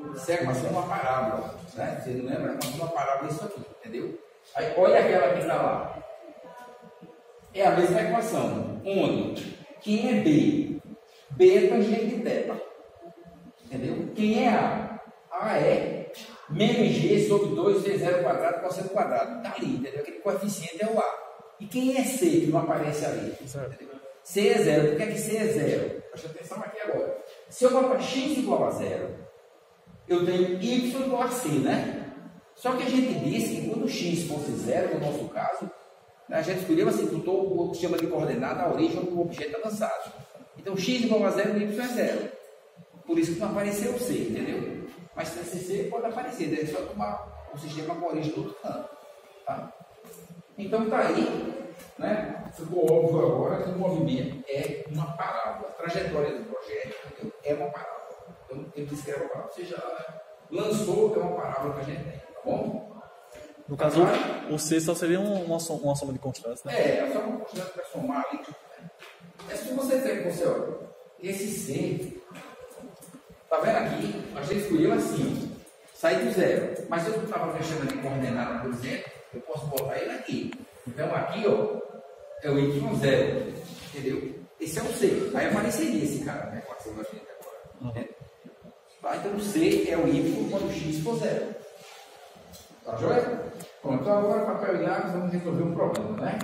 Isso é a equação de uma parábola, né? Você não lembra? A equação de uma parábola é isso aqui, entendeu? Aí olha aquela que está lá. É a mesma equação, onde quem é B? B é tangente de θ. Entendeu? Quem é A? A é menos G sobre 2C0 quadrado cosseno quadrado. Está ali, entendeu? Aquele coeficiente é o A. E quem é C que não aparece ali? Entendeu? C é zero. Por que é que C é zero? Presta atenção aqui agora. Se eu botar x igual a zero, eu tenho y igual a C, né? Só que a gente disse que quando x fosse zero, no nosso caso, a gente escolheu assim, o que chama de coordenada a origem onde o objeto é lançado. Então x igual a zero, y é zero. Por isso que não apareceu o C, entendeu? Mas se esse C pode aparecer, deve só tomar o sistema com a origem do outro canto. Tá? Então está aí, né? Ficou óbvio agora que o movimento é uma parábola. A trajetória do projeto, entendeu? É uma parábola. Então ele descreve a parábola. Ou seja, lançou é uma parábola que a gente tem, tá bom? No caso, o C só seria uma soma de constantes, né? É só uma constante para somar ali. É se você tem que você olha, esse C, tá vendo aqui? A gente escolheu assim, sair do zero. Mas se eu estava mexendo ali coordenada, por exemplo, eu posso botar ele aqui. Então aqui, ó, é o y0, entendeu? Esse é o C. Aí apareceria esse cara, né? Com a segunda gente agora. Né? Tá? Então o C é o y quando o x for zero. Tá joia? Pronto, então agora papel e lápis, vamos resolver um problema, né?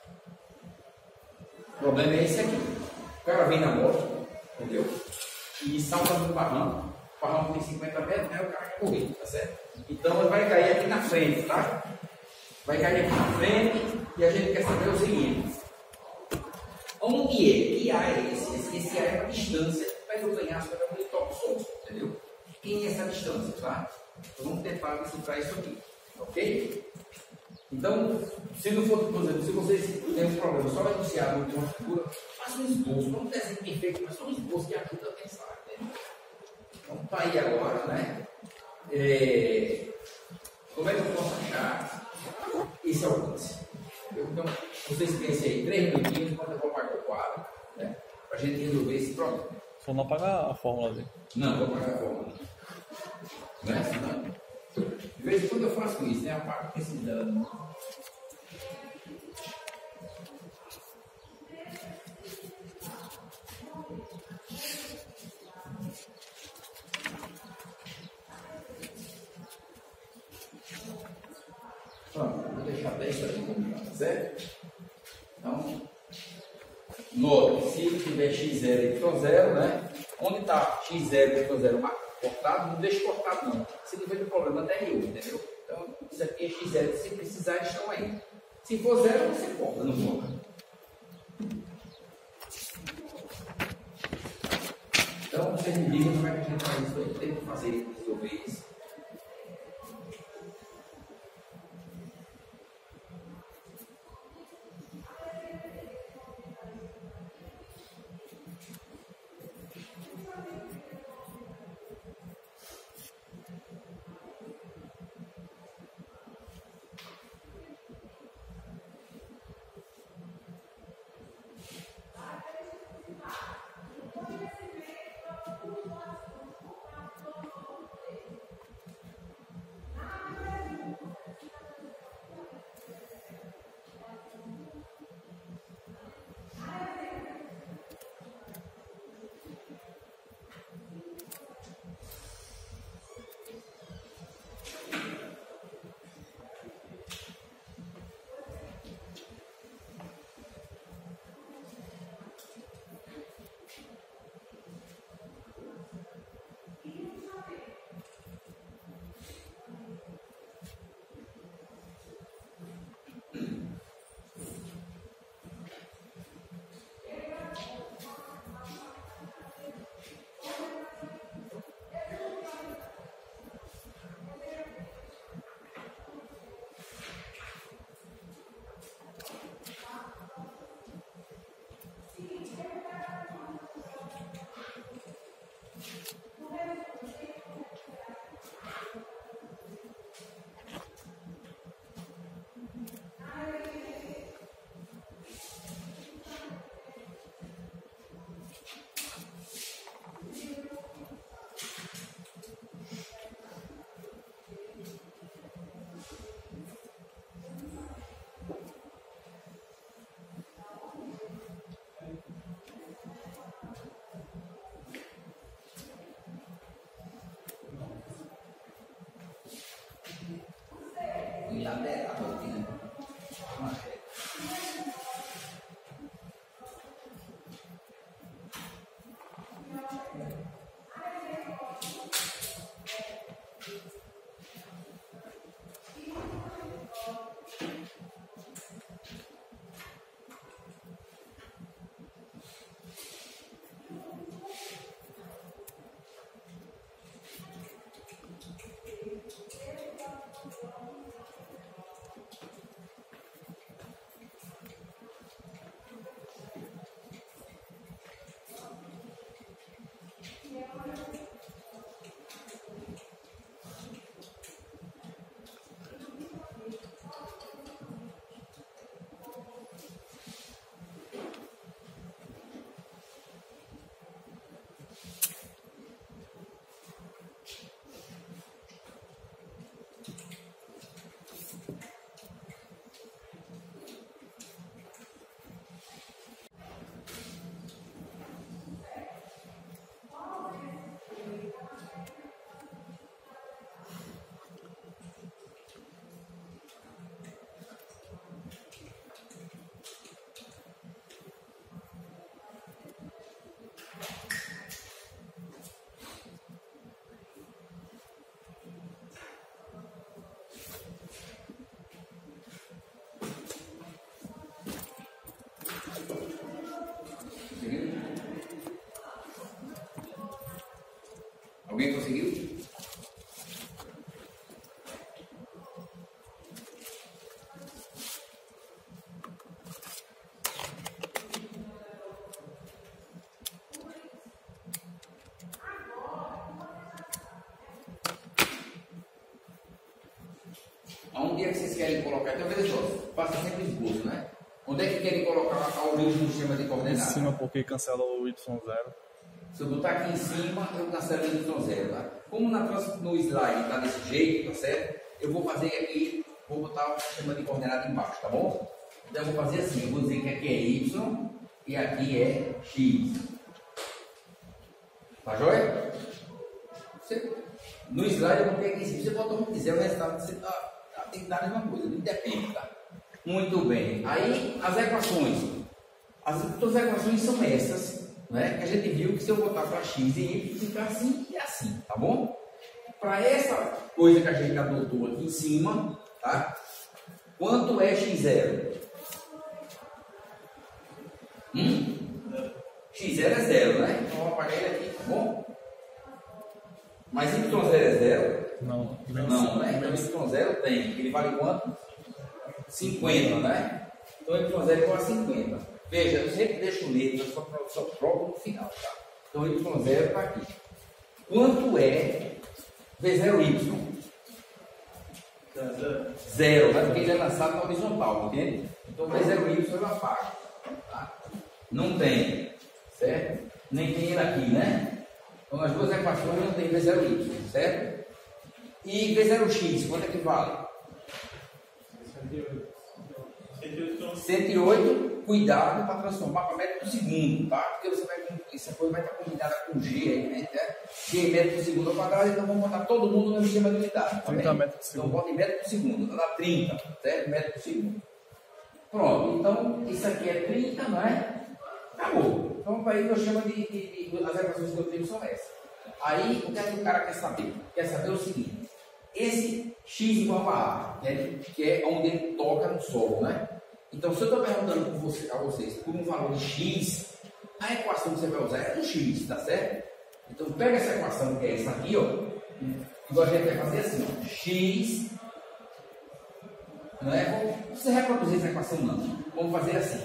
O problema é esse aqui. O cara vem na moto, entendeu? E salta no barranco. O barranco tem 50 metros, né? O cara quer correr, tá certo? Então ele vai cair aqui na frente, tá? Vai cair aqui na frente e a gente quer saber o seguinte. Onde é? Que A é esse? Esse A é a distância que vai do penhasco para onde ele toca o sol, entendeu? Quem é essa distância, tá? Então vamos tentar decifrar isso aqui, ok? Então, se não for, por exemplo, se vocês têm um problema só enunciado de uma figura, faça um esboço, não um desenho perfeito, mas só um esboço que ajuda a pensar, entendeu? Então tá aí agora, né? Como é que eu posso achar esse alcance? Então, vocês pensem aí, 3 minutinhos, quando eu vou apagar o quadro, né? Para a gente resolver esse problema. Só não apagar a fórmula dele. Não, vou apagar a fórmula. Não é assim, não. De vez em quando eu faço isso, né? Apago esse dano. Pronto, vou deixar até isso aqui como tá, certo? Então, note, se tiver x0 e y0, né? Onde está x0 e y0 cortado, não deixe cortado não. Se não vê o problema anterior, entendeu? Então, isso aqui é x0, se precisar, eles estão aí. Se for 0, você corta, não corta. Então, vocês me digam como é que a gente faz isso aí. Tem que fazer, resolver isso. me alterado aqui, né? Alguém conseguiu? Onde é que vocês querem colocar? Então, veja só, faça sempre esboço, né? Onde é que querem colocar a origem do sistema de Em coordenadas? cima, porque cancela o Y0. Se eu botar aqui em cima, eu cancelo o Y0, tá? Como no slide está desse jeito, tá certo? Eu vou fazer aqui, vou botar o sistema de coordenadas embaixo, tá bom? Então eu vou fazer assim, eu vou dizer que aqui é Y e aqui é X. Tá joia? No slide eu botei aqui em cima, você bota o que quiser, o resultado você tem que dar a mesma coisa, não depende, tá? Muito bem. Aí as equações. Todas as equações são essas, né? Que a gente viu que se eu botar para x e y fica assim e assim, tá bom? Para essa coisa que a gente adotou aqui em cima, tá? Quanto é x0? X0 é 0, né? Então vou apagar ele aqui, tá bom? Mas y0 é 0? Não, Não, né? Então y0 tem. Ele vale quanto? 50, né? Então y0 é igual a 50. Veja, eu sempre deixo letra só prova no final, tá? Então y0 está aqui. Quanto é v0y? 0, né? Porque ele é lançado na horizontal, entende? Então v0y eu apago, tá? Não tem, certo? Nem tem ele aqui, né? Então as duas equações não tem v0y, certo? E v0x, quanto é que vale? 108, cuidado para transformar para metro por segundo, tá? Porque você vai, essa coisa vai estar combinada com G aí, né? G é metro por segundo ao quadrado, então vamos botar todo mundo no sistema de unidade. Tá 30 metros por segundo. Então bota em metro por segundo, então dá 30, certo? Metro por segundo. Pronto, então isso aqui é 30, não é? Acabou. Então aí eu chamo as equações que eu tenho são essas. Aí o que é que o cara quer saber? Quer saber o seguinte: esse x igual a A, né? Que é onde ele toca no solo, né? Então, se eu estou perguntando a vocês por um valor de x, a equação que você vai usar é do x, tá certo? Então, pega essa equação que é essa aqui, ó. Igual a gente vai fazer assim, ó. X. Não é? Não precisa reproduzir essa equação, não. Vamos fazer assim: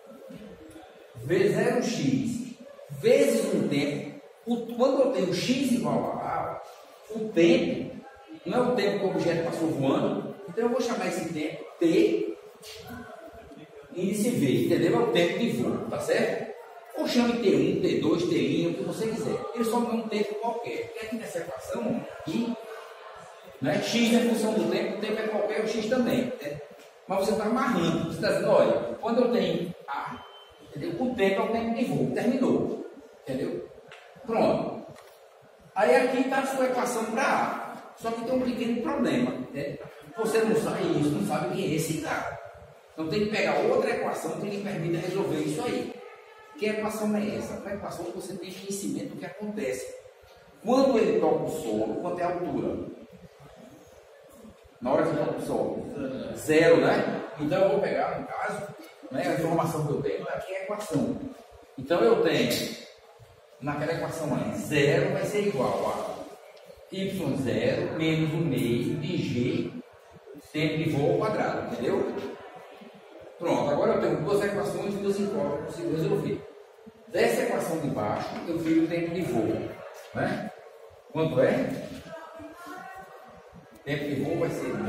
V0x vezes um tempo. Quando eu tenho x igual a A, o tempo não é o tempo que o objeto passou voando. Então, eu vou chamar esse tempo t. Índice V, entendeu? É o tempo de voo, tá certo? Ou chame T1, T2, T', o que você quiser. Ele só não é um tempo qualquer. Porque aqui nessa equação, aqui, né? X é função do tempo, o tempo é qualquer, o X também. Né? Mas você está amarrando. Você está dizendo, olha, quando eu tenho A, entendeu? O tempo é o tempo de voo. Terminou. Entendeu? Pronto. Aí aqui está a sua equação para A. Só que tem um pequeno problema. Né? Você não sabe isso, não sabe quem é esse cara. Então tem que pegar outra equação que lhe permita resolver isso aí. Que equação é essa? Uma equação que você tem conhecimento do que acontece. Quando ele toca o solo, quanto é a altura? Na hora que toca o solo? Zero, né? Então eu vou pegar, no caso, né, a informação que eu tenho aqui é a equação. Então eu tenho, naquela equação aí, zero vai ser igual a y0 menos o meio de g tempo de voo ao quadrado, entendeu? Pronto, agora eu tenho duas equações e duas incógnitas que eu consigo resolver. Dessa equação de baixo, eu tiro o tempo de voo, né? Quanto é? Tempo de voo vai ser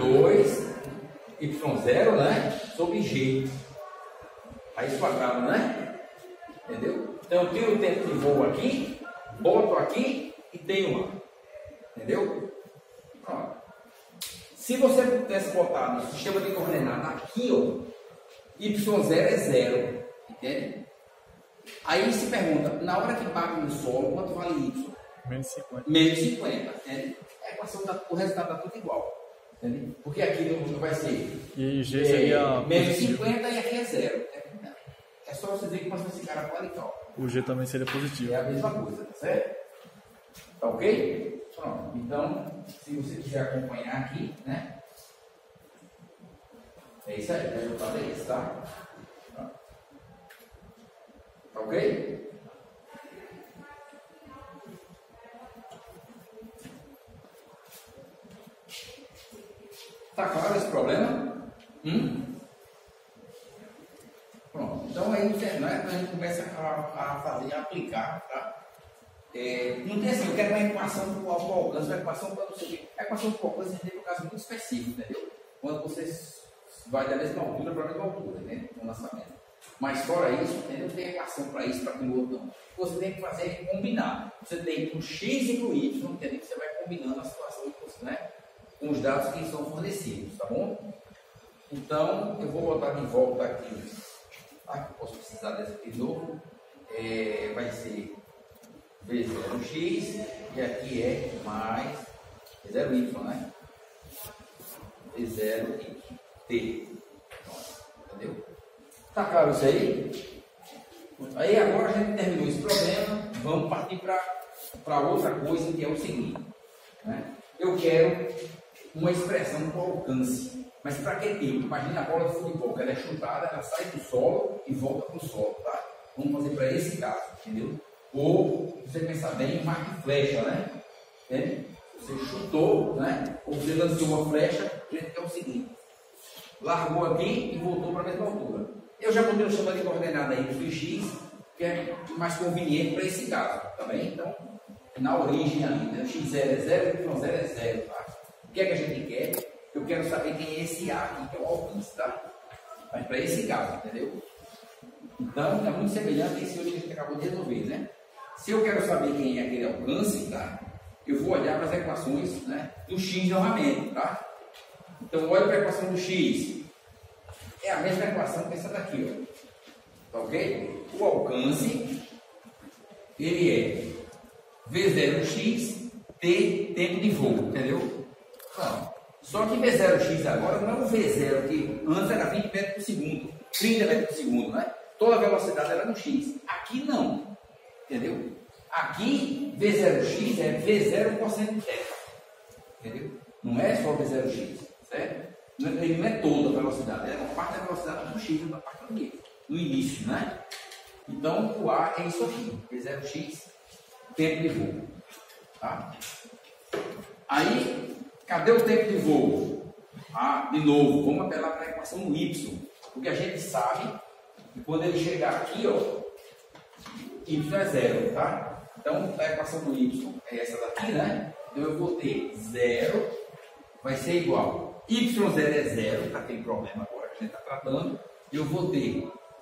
2y0, né? Sobre g. Raiz quadrada, né? Entendeu? Então eu tiro o tempo de voo aqui, boto aqui e tenho lá. Entendeu? Pronto. Se você pudesse botar no sistema de coordenada aqui, ó, y0 é 0, entende? Aí se pergunta, na hora que bate no solo, quanto vale y? Menos 50. Menos 50, entende? A equação o resultado dá tudo igual, entende? Porque aqui no vai ser E g seria menos positivo. 50 e aqui é 0. É só você dizer que passou esse cara para ali, ó. O g também seria positivo. É a mesma coisa, tá certo? Tá ok? Pronto. Então, se você quiser acompanhar aqui, né? É isso aí, o resultado é esse, tá? Tá ok? Tá claro esse problema? Pronto. Então aí né, a gente começa a fazer, a aplicar, tá? Não tem assim, eu quero uma equação para o alcance, uma equação para não sei o quê. A equação para o alcance tem um caso muito específico, entendeu? Quando você vai da mesma altura para a mesma altura, né? No lançamento. Mas fora isso, não tem equação para isso, para aquilo outro, não. Você tem que fazer é combinar. Você tem para o x e para o y, entendeu? Você vai combinando a situação, né? Com os dados que são fornecidos, tá bom? Então, eu vou botar de volta aqui, tá? Eu posso precisar desse aqui de novo. Vai ser V0x, e aqui é mais V0y, né? V0y, t. Entendeu? Tá claro isso aí? Aí agora a gente terminou esse problema, vamos partir para outra coisa que é o seguinte, né? Eu quero uma expressão com alcance, mas para que tempo? Imagina a bola de futebol, que ela é chutada, ela sai do solo e volta para o solo, tá? Vamos fazer para esse caso, entendeu? Ou, você pensar bem, um arco e flecha, né? Entende? Você chutou, né? Ou você lançou uma flecha, a gente quer o seguinte: largou aqui e voltou para a mesma altura. Eu já botei o chama de coordenada aí do x, que é mais conveniente para esse caso, tá bem? Então, na origem ali, né? x0 é 0, y0 é 0, tá? O que é que a gente quer? Eu quero saber quem é esse A aqui, que é o alcance, tá? Mas para esse caso, entendeu? Então, é muito semelhante a esse outro que a gente acabou de resolver, né? Se eu quero saber quem é aquele alcance, tá? Eu vou olhar para as equações, né, do x novamente, tá? Então, olha para a equação do x. É a mesma equação que essa daqui, ó. Tá ok? O alcance, ele é V0x t tempo de voo, entendeu? Não. Só que V0x agora não é o V0, que antes era 20 metros por segundo, 30 metros por segundo, né? Toda a velocidade era no x. Aqui não. Entendeu? Aqui, V0x é V0 coseno de θ. Entendeu? Não é só V0x, certo? Ele não é toda a velocidade, é uma parte da velocidade do x, uma parte do y, no início, né? Então, o A é isso aqui, V0x, tempo de voo. Tá? Aí, cadê o tempo de voo? De novo, vamos apelar para a equação do y, porque a gente sabe que quando ele chegar aqui, ó, y é 0, tá? Então, a equação do y é essa daqui, né? Então, eu vou ter 0, vai ser igual. Y0 é 0, tá? Tem problema agora que a gente está tratando. E eu vou ter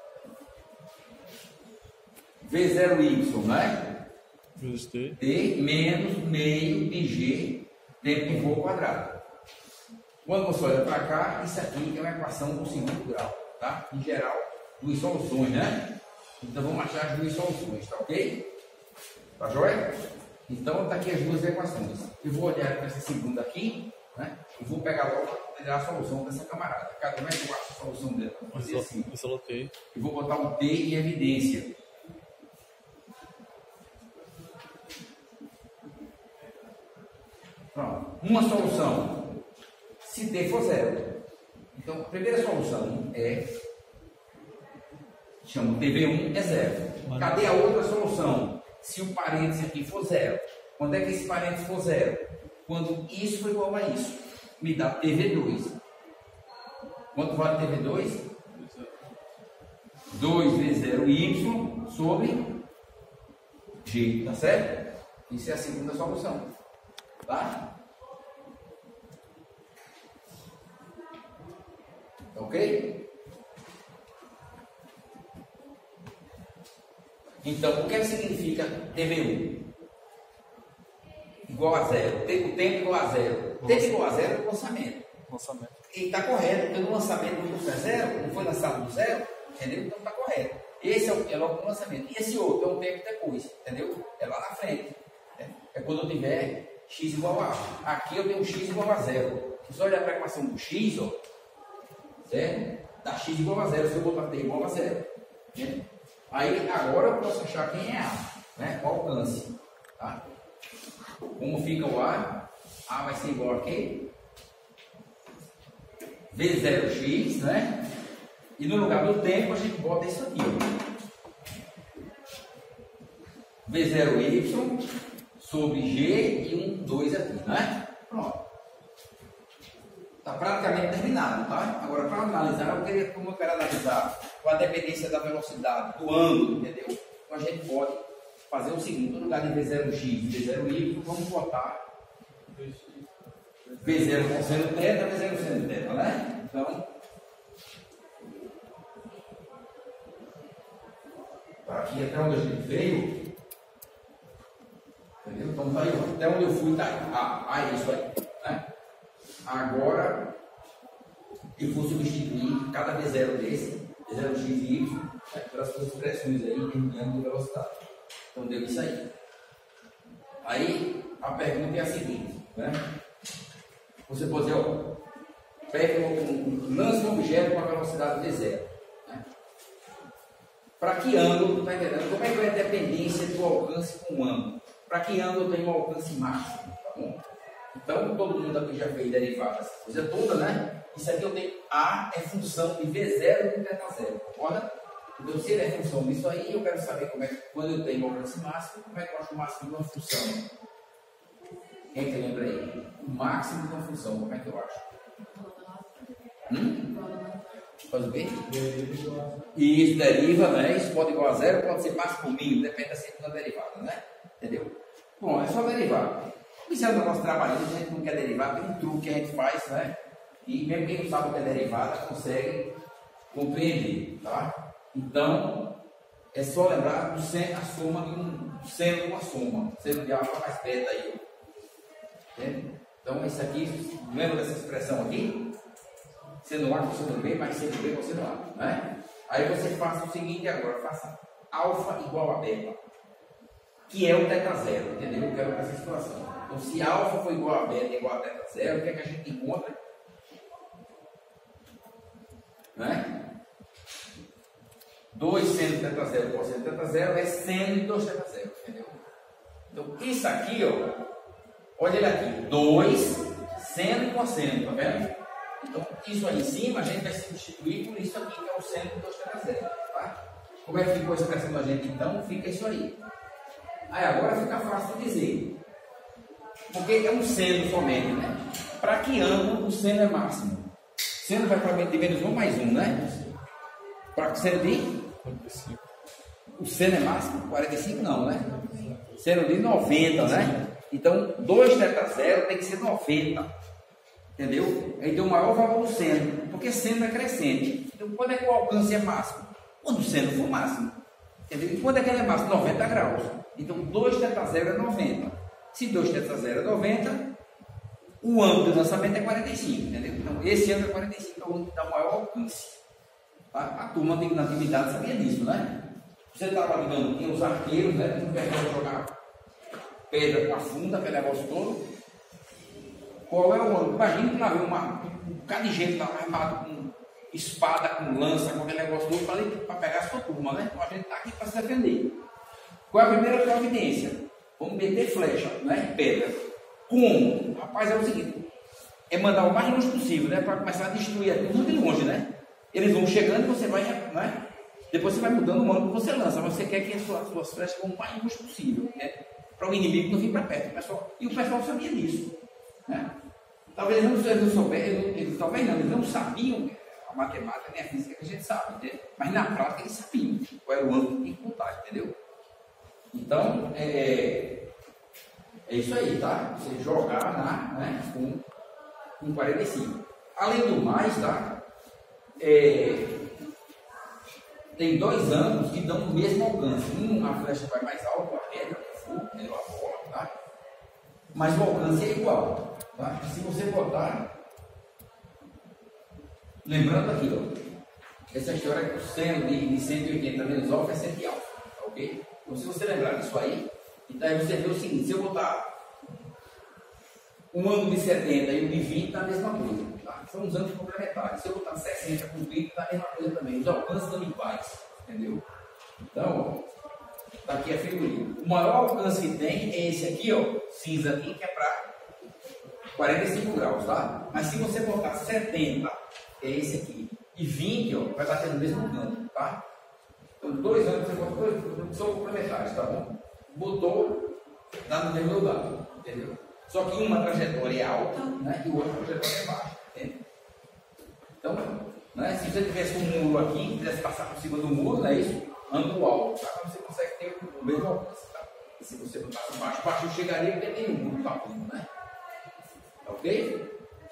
V0y, né? Vezes t. T menos meio de g tempo de voo ao quadrado. Quando você olha para cá, isso aqui é uma equação do segundo grau, tá? Em geral, duas soluções, né? Então, vamos achar as duas soluções, tá ok? Tá joia? Então, tá aqui as duas equações. Eu vou olhar para essa segunda aqui, né? Eu vou pegar logo para pegar a solução dessa camarada. Cada vez que eu acho a solução dela, vou fazer assim. Coloquei. E vou botar um T em evidência. Pronto. Uma solução. Se T for zero. Então, a primeira solução é, chama TV1 é zero. Cadê a outra solução? Se o parênteses aqui for zero. Quando é que esse parênteses for zero? Quando isso for igual a isso. Me dá TV2. Quanto vale TV2? 2 vezes 0y sobre g, tá certo? Isso é a segunda solução. Tá? Ok? Então, o que significa TV1? Igual a zero. O tempo igual a zero. O tempo igual a zero é o lançamento. E está correto, porque no lançamento do curso é zero, não foi lançado do zero, entendeu? Então está correto. Esse é logo o lançamento. E esse outro é um tempo depois, entendeu? É lá na frente. É quando eu tiver x igual a A. Aqui eu tenho x igual a zero. Se você olhar para a equação do x, ó, certo? Dá x igual a zero, se eu botar t igual a zero. Né? Aí agora eu posso achar quem é A, né? O alcance. Tá? Como fica o A? A vai ser igual a quê? V0x, né? E no lugar do tempo a gente bota isso aqui, ó. V0y sobre g e 2 aqui, né? Pronto. Está praticamente terminado, tá? Agora, para analisar, como eu quero analisar com a dependência da velocidade, do ângulo, entendeu? Então a gente pode fazer o seguinte: no lugar de V0x e V0y, vamos botar V0 com seno θ, V0 seno θ, né? Então, aqui até onde a gente veio, entendeu? Então tá aí, até onde eu fui, tá aí. Isso aí, né? Agora, eu vou substituir cada V0 desse, V0x e y, né, pelas suas expressões aí em ângulo de velocidade. Então deu isso aí. Aí, a pergunta é a seguinte, né? Você pode dizer, ó, pega lança um objeto com a velocidade V0. Né? Para que ângulo, tá entendendo? Como é que é a dependência do alcance com o ângulo? Para que ângulo eu tenho um alcance máximo? Tá bom? Então, todo mundo aqui já fez derivada, essa coisa toda, né? Isso aqui eu tenho A é função de V0 com θ0, concorda? Então, se ele é função disso aí, eu quero saber como é que, quando eu tenho o alcance máximo, como é que eu acho o máximo de uma função? Quem que lembra aí? O máximo de uma função, como é que eu acho? Faz o quê? E isso deriva, né? Isso pode igual a zero, pode ser máximo por mínimo, depende sempre da derivada, né? Entendeu? Bom, é só derivar. Isso é o nosso trabalho, a gente não quer derivar, tem um truque que a gente faz, né? E mesmo quem não sabe o que é derivada consegue compreender, tá? Então, é só lembrar do a soma de um seno de uma soma, seno de alfa mais beta aí. Entende? Então, isso aqui, lembra dessa expressão aqui? Seno A com seno B mais seno B com seno A, né? Aí você faça o seguinte agora, faça alfa igual a beta, que é o θ0, entendeu? Eu quero essa situação. Então, se alfa for igual a beta igual a θ0, o que é que a gente encontra? Né? 2 seno de θ0 por seno de θ0 é seno de 2 θ0, entendeu? Então, isso aqui, ó, olha ele aqui, 2 seno por seno, tá vendo? Então, isso aí em cima a gente vai substituir por isso aqui, que é o seno de 2 θ0, tá? Como é que ficou a expressão da gente então? Fica isso aí. Aí agora fica fácil de dizer. Porque é um seno somente, né? Para que ângulo o seno é máximo? Seno vai para de menos 1 mais 1, né? Para que seno de? 45. O seno é máximo? 45 não, né? Seno de 90, né? Então, 2 θ0 tem que ser 90. Entendeu? Aí tem o maior valor do seno. Porque seno é crescente. Então, quando é que o alcance é máximo? Quando o seno for máximo. Entendeu? E quando é que ele é máximo? 90 graus. Então, 2 θ0 é 90. Se 2 θ0 é 90, o ângulo de lançamento é 45, entendeu? Então, esse ângulo é 45, é o ângulo que dá o maior alcance. Tá? A turma na atividade sabia disso, né? Você estava ligando, tinha os arqueiros, né? Que não queriam jogar pedra para funda, aquele negócio todo. Qual é o ângulo? Imagina que lá vem um bocado de gente lá armado com espada, com lança, com aquele negócio todo para pegar a sua turma, né? Então a gente está aqui para se defender. Qual é a primeira providência? Vamos meter flecha, né? Pedra. Como? Rapaz, é o seguinte: é mandar o mais longe possível, né? Para começar a destruir a turma de longe, né? Eles vão chegando e você vai, né? Depois você vai mudando o ângulo que você lança, mas você quer que as suas flechas vão o mais longe possível, né? Para o inimigo não vir para perto. E o pessoal sabia disso, né? Talvez eles não soubessem, eles não sabiam a matemática nem a física que a gente sabe, né? Mas na prática eles sabiam qual era o ângulo que contar, entendeu? Então, é isso aí, tá? Você jogar né, com 45. Além do mais, tá? Tem 2 ângulos que dão o mesmo alcance. A flecha vai mais alto, a pedra, a bola, tá? Mas o alcance é igual, tá? Se você botar... Lembrando aqui, ó, essa história que o seno de 180 menos alfa é 100 alfa, tá ok? Então, se você lembrar disso aí, então aí você vê o seguinte: se eu botar um ângulo de 70 e um de 20, dá a mesma coisa, tá? São uns ângulos complementares. Se eu botar 60 com 20, dá a mesma coisa também. Os alcances são iguais, entendeu? Então, ó, tá aqui a figurinha. O maior alcance que tem é esse aqui, ó, cinza aqui, que é para 45 graus, tá? Mas se você botar 70, é esse aqui, e 20, ó, vai bater no mesmo canto, tá? Então, 2 ângulos, você bota 2 são complementares, tá bom? Botou, dá no mesmo lugar, entendeu? Só que uma trajetória é alta, né, e outra trajetória é baixa, entende? Então, né, se você tivesse um muro aqui, quisesse passar por cima do muro, não é isso? Ângulo alto, tá? Você consegue ter o mesmo alcance, tá? E se você botasse baixo chegaria porque tem um muro tapando, né? Tá ok?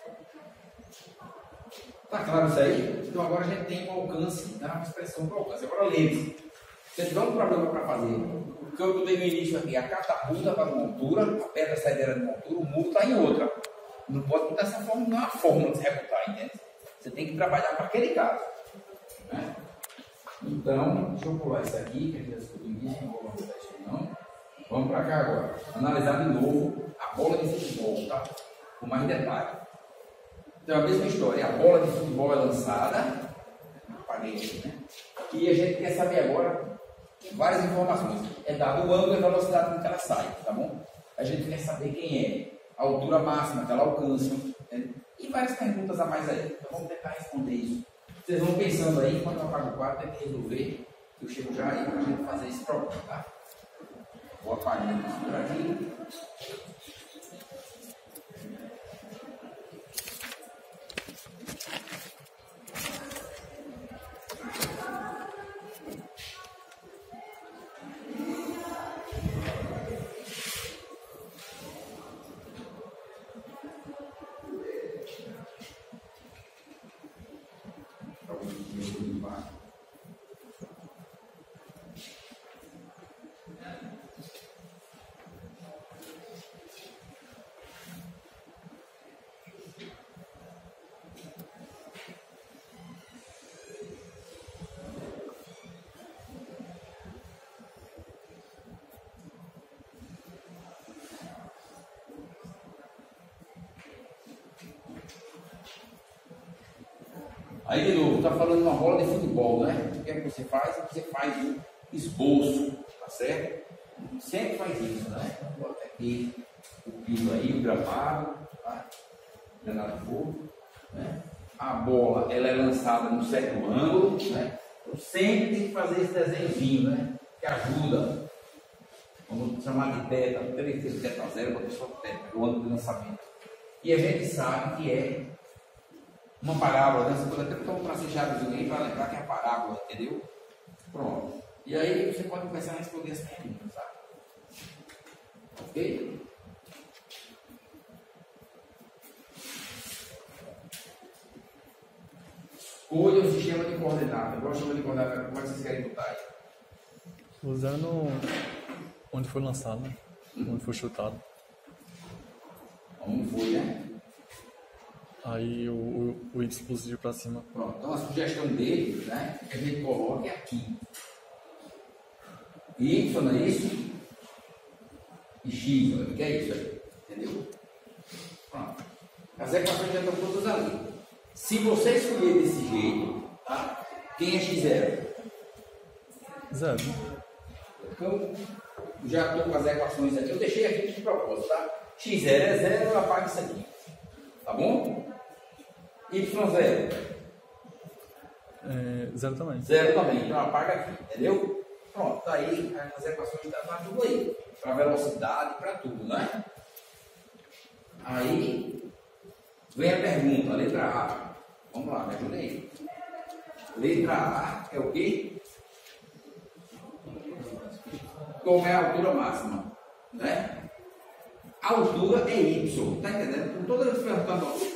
Tá claro isso aí? Então agora a gente tem um alcance, né, uma expressão para alcance. Agora lembre-se, se tiver um problema para fazer, o que eu dei no início aqui, a catapulta está numa altura, a pedra saideira numa altura, o muro está em outra. Não pode botar essa forma, não é uma forma de se rebutar, entende? Você tem que trabalhar para aquele caso, né? Então, deixa eu pular isso aqui, que a gente já escutou isso, não vou botar isso não. Vamos para cá agora. Analisar de novo a bola de futebol, tá? Com mais detalhe. Então, a mesma história, a bola de futebol é lançada, apaguei aqui, né? E a gente quer saber agora várias informações. É dado o ângulo e a velocidade com que ela sai, tá bom? A gente quer saber quem é, a altura máxima que ela alcança, né? E várias perguntas a mais aí. Então vamos tentar responder isso. Vocês vão pensando aí, quando eu apago o quadro, tem que resolver. Eu chego já aí para a gente fazer esse problema, tá? Vou apagando isso por aqui. Aí de novo, está falando de uma bola de futebol, né? O que é que você faz? Você faz o esboço, tá certo? Sempre faz isso, né? Bota aqui o piso aí, o gramado, tá? Granada de fogo, né? A bola, ela é lançada num certo ângulo, né? Então sempre tem que fazer esse desenhozinho, né? Que ajuda. Vamos chamar de teta, não tem que ter teta zero, vou só teta, o ângulo de lançamento. E a gente sabe que é uma parábola, né? Você pode até botar um tracejadozinho aí para lembrar que é a parábola, entendeu? Pronto. E aí você pode começar a responder as perguntas, tá? Ok? Escolha o sistema de coordenada. Qual é o sistema de coordenada? Como é que vocês querem botar aí? Usando onde foi lançado, né? Onde foi chutado. Onde foi, né? Aí o Y positivo para cima. Pronto. Então a sugestão dele, né? É que a gente coloque aqui. Y é isso? E X, o que é isso aí? Entendeu? Pronto. As equações já estão todas ali. Se você escolher desse jeito, tá? Quem é x0? Zero. Então, já estou com as equações aqui. Eu deixei aqui de propósito, tá? x0 é 0, eu apago isso aqui. Tá bom? y0? Zero também. 0 também. Então apaga aqui, entendeu? Pronto, tá aí as equações tá tudo aí. Para velocidade, para tudo, né? Aí vem a pergunta, a letra A. Vamos lá, me ajuda aí. Letra A é o quê? Qual é a altura máxima? Né? A altura é y, tá entendendo? Com todas as perguntando a altura,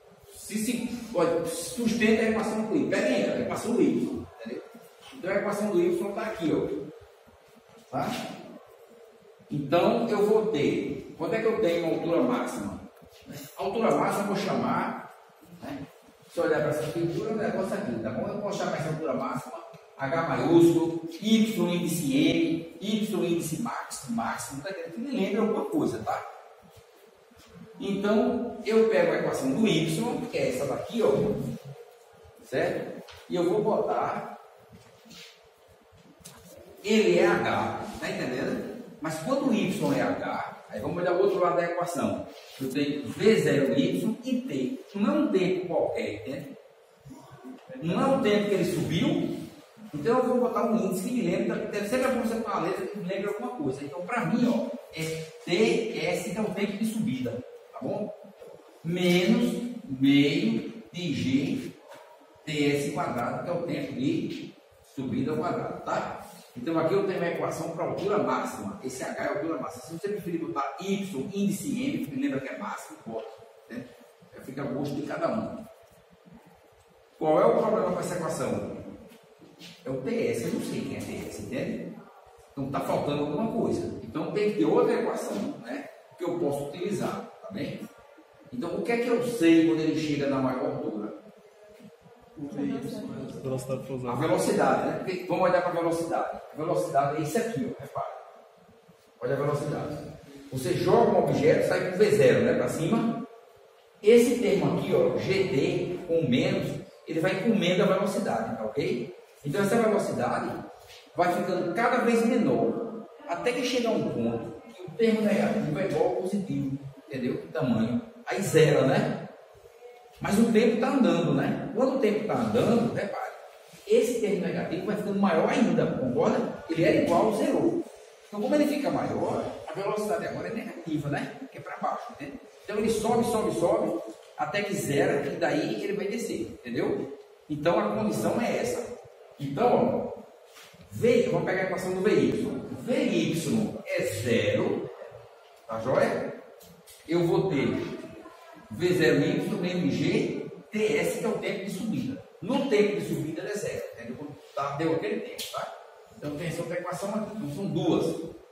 se sustenta a equação do y. Pega aí, a equação do y, entendeu? Então a equação do y está aqui, ó. Tá? Então eu vou ter, quando é que eu tenho uma altura máxima? A altura máxima eu vou chamar, né? Se eu olhar para essa pintura, é um negócio aqui, tá bom? Eu vou chamar essa altura máxima H maiúsculo, Y índice M, Y índice máximo, tá entendendo? Me lembra alguma coisa, tá? Então eu pego a equação do Y, que é essa daqui, ó, certo? E eu vou botar, ele é H, tá entendendo? Mas quando o Y é H, aí vamos olhar o outro lado da equação. Eu tenho V0Y e T. Não é um tempo qualquer, entende? Não é um tempo que ele subiu, então eu vou botar um índice que me lembra, sempre é bom você com a letra que me lembra alguma coisa. Então para mim, ó, é TS, que é o tempo de subida, tá bom? Menos meio de G TS quadrado, que é o tempo de subida ao quadrado, tá? Então aqui eu tenho uma equação para altura máxima. Esse H é a altura máxima. Se você preferir botar Y, índice M, que lembra que é máximo, bota, né? Fica a gosto de cada um. Qual é o problema com essa equação? É o TS, eu não sei quem é TS, entende? Então está faltando alguma coisa. Então tem que ter outra equação, né? Que eu posso utilizar, tá bem? Então o que é que eu sei quando ele chega na maior altura? A velocidade, né? Porque, vamos olhar para a velocidade. A velocidade é isso aqui, ó, repara. Olha a velocidade. Você joga um objeto, sai com V0, né? Para cima. Esse termo aqui, ó, GT, com menos, ele vai comendo a velocidade, tá ok? Então essa velocidade vai ficando cada vez menor, até que chega a um ponto que o termo negativo é igual ao positivo, entendeu? O tamanho. Aí zero, né? Mas o tempo está andando, né? Quando o tempo está andando, repare, esse termo negativo vai ficando maior ainda, concorda? Ele é igual ao zero. Então, como ele fica maior, a velocidade agora é negativa, né? Que é para baixo, né? Então, ele sobe, sobe, sobe, até que zero, e daí ele vai descer, entendeu? Então, a condição é essa. Então, ó, vamos pegar a equação do VY. VY é zero, tá joia? Eu vou ter V0Y menos G TS, que é o tempo de subida. No tempo de subida ele é zero, entendeu? Tá, deu aquele tempo, tá? Então tem essa outra equação aqui, então são duas.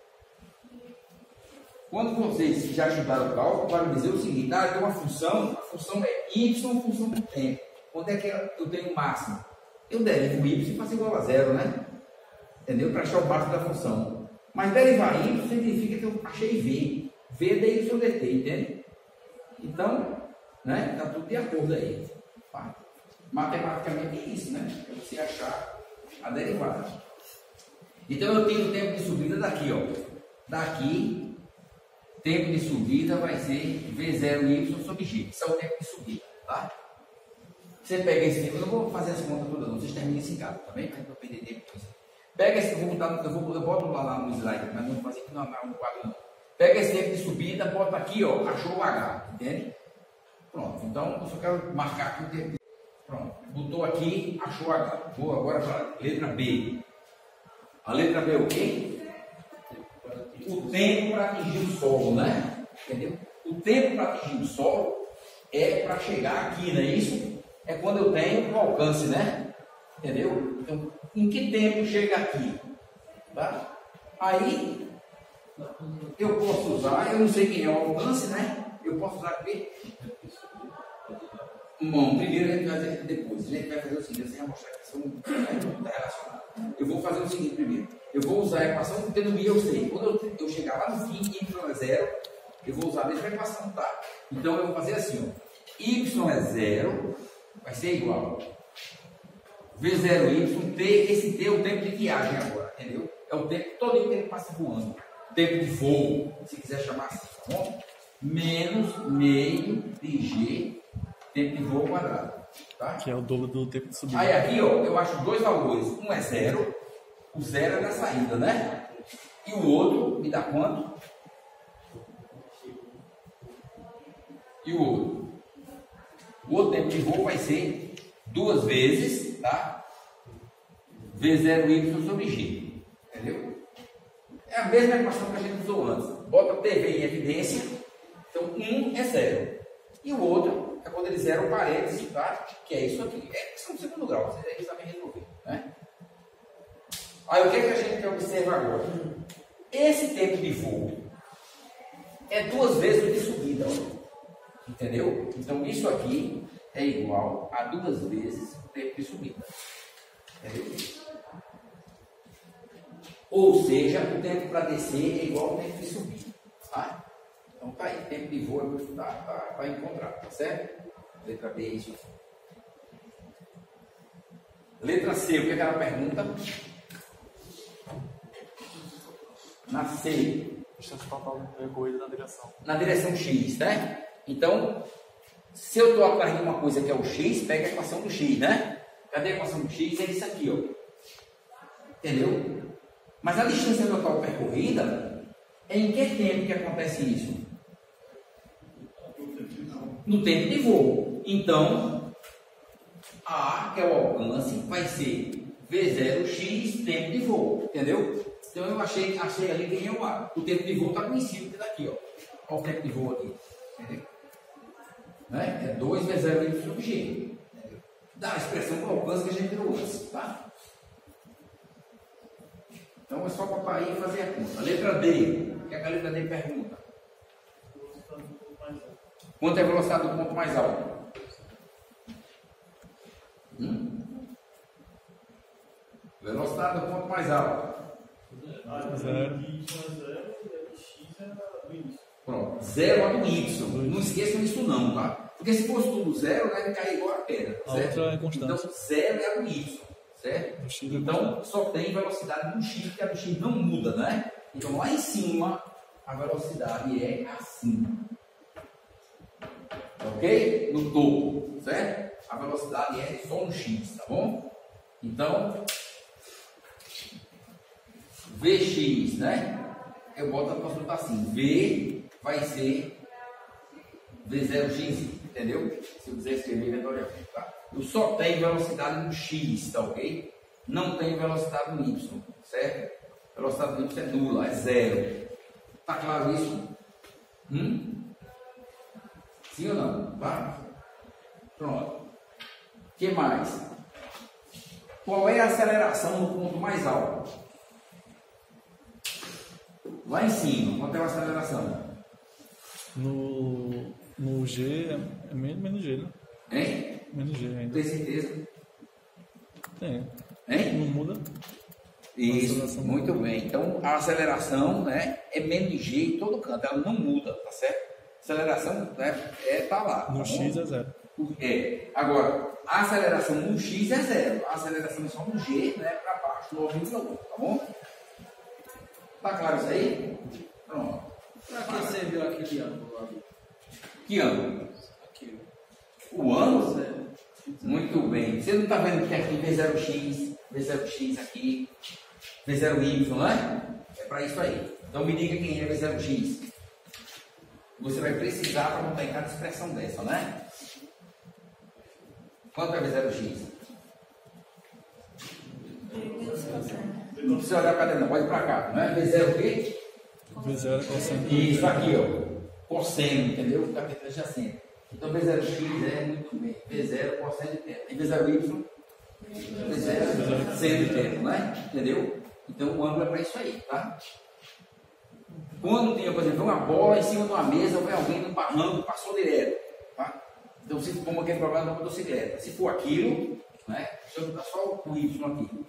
Quando vocês já estudaram o cálculo, para dizer o seguinte, tem uma função, a função é y, função do tempo. Quando é que eu tenho o máximo? Eu derivo y e faço igual a zero, né? Entendeu? Para achar o máximo da função. Mas derivar y significa que eu achei v. V é dy dt, entende? Então, né? Está tudo de acordo aí. Matematicamente é isso, né? É você achar a derivada. Então eu tenho o tempo de subida daqui, ó. Daqui, tempo de subida vai ser V0y sobre G. Isso é o tempo de subida, tá? Você pega esse tempo, eu não vou fazer as contas todas não, vocês terminam esse caso, tá bem? Para não perder tempo. Pega esse, eu boto lá no slide, mas não vou fazer aqui no quadro não. Pega esse tempo de subida, bota aqui, ó, achou o H, entende? Pronto, então eu só quero marcar aqui o tempo. Pronto, botou aqui, achou o H. Vou agora para a letra B. A letra B é o quê? O tempo para atingir o solo, né? Entendeu? O tempo para atingir o solo é para chegar aqui, não é isso? É quando eu tenho o alcance, né? Entendeu? Então, em que tempo chega aqui? Tá? Aí, eu posso usar, eu não sei quem é o alcance, né? Eu posso usar o quê? Bom, primeiro a gente vai fazer depois. A gente vai fazer o seguinte, você vai mostrar que são relacionadas. Eu vou fazer o seguinte primeiro. Eu vou usar a equação que tendo I eu sei. Quando eu chegar lá no fim, y é zero, eu vou usar a mesma equação, tá? Então eu vou fazer assim, ó. y é 0, vai ser igual V0y, t, esse t é o tempo de viagem agora, entendeu? É o tempo todo que ele passa voando. Tempo de voo, se quiser chamar assim, tá bom? Menos meio de g, tempo de voo quadrado. Tá? Que é o dobro do tempo de subida. Aí aqui, ó, eu acho dois valores. Um é 0, o 0 é na saída, né? E o outro me dá quanto? E o outro? O outro tempo de voo vai ser 2 vezes, tá? V0y sobre g. Entendeu? É a mesma equação que a gente usou antes. Bota a TV em evidência. Então, um é 0. E o outro é quando ele zera o parênteses, tá? Que é isso aqui. É questão do segundo grau. Vocês aí sabem resolver, né? Aí, o que é que a gente observa agora? Esse tempo de voo é 2 vezes o de subida, ó. Entendeu? Então, isso aqui é igual a 2 vezes o tempo de subida. Entendeu? Ou seja, o tempo para descer é igual ao tempo de subir. Tá? Então tá aí, tempo de voo para encontrar, tá certo? Letra B é isso aqui. Letra C, o que é que ela pergunta? Na C. Distância total percorrida na direção. Na direção X, né? Então, se eu estou atrás de uma coisa que é o X, pega a equação do X, né? Cadê a equação do X? É isso aqui, ó. Entendeu? Mas a distância total percorrida, é em que tempo que acontece isso? No tempo de voo. Então, A, que é o alcance, vai ser V0x tempo de voo. Entendeu? Então eu achei ali quem é o A. O tempo de voo está conhecido daqui, ó. Olha o tempo de voo aqui. Entendeu? Né? É 2 V0y sobre G. Entendeu? Dá a expressão do alcance que a gente viu antes, tá? Então é só botar aí e fazer a conta. Letra D. O que a letra D pergunta? Quanto é a velocidade do ponto mais alto? Velocidade do ponto mais alto. 0. Pronto. 0 é do Y. Não esqueçam isso não, tá? Porque se fosse tudo 0, vai cair igual a pedra. A certo? outra é constante. Então 0 é do Y. Certo? X é Então só tem velocidade do X, porque a do X não muda, né? Então lá em cima a velocidade é assim. Ok? No topo, certo? A velocidade é só no X, tá bom? Então, Vx, né? Eu boto a possibilidade assim: V vai ser V0x, entendeu? Se eu quiser escrever inventorialmente, tá? Eu só tenho velocidade no X, tá ok? Não tenho velocidade no Y, certo? Velocidade no Y é nula, é 0. Tá claro isso? Sim ou não? Tá? Pronto. O que mais? Qual é a aceleração no ponto mais alto? Lá em cima, quanto é a aceleração? No G é menos G, né? Hein? Menos G ainda. Tem certeza? Tem. Hein? Não muda? Isso, muito bem. Então a aceleração, né, é menos G em todo canto, ela não muda, tá certo? A aceleração, né, tá lá. No tá X é 0. Agora, a aceleração no X é 0. A aceleração é só no G, né, para baixo, no 1,1, tá bom? Tá claro isso aí? Pronto. Para que serviu aquele ângulo ali? Que ângulo? Aqui. O ângulo? Zero. Muito bem. Você não está vendo que aqui V0x, V0x aqui, V0y, né? É para isso aí. Então me diga quem é V0x. Você vai precisar para montar em cada expressão dessa, né? Quanto é V0x? Não precisa olhar para dentro, não. Pode ir para cá. Não é V0 o quê? V0 é cosseno. Isso aqui, ó. Cosseno, entendeu? Fica aqui adjacente. Então V0x é muito bem. V0 cosseno de tempo. E V0y? V0 seno de tempo, né? Entendeu? Então o ângulo é para isso aí, tá? Quando tem, por exemplo, uma bola em cima de uma mesa, ou alguém num barranco, passou direto, tá? Então se for aquele problema da motocicleta, se for aquilo, né? Deixa eu botar só o Y aqui.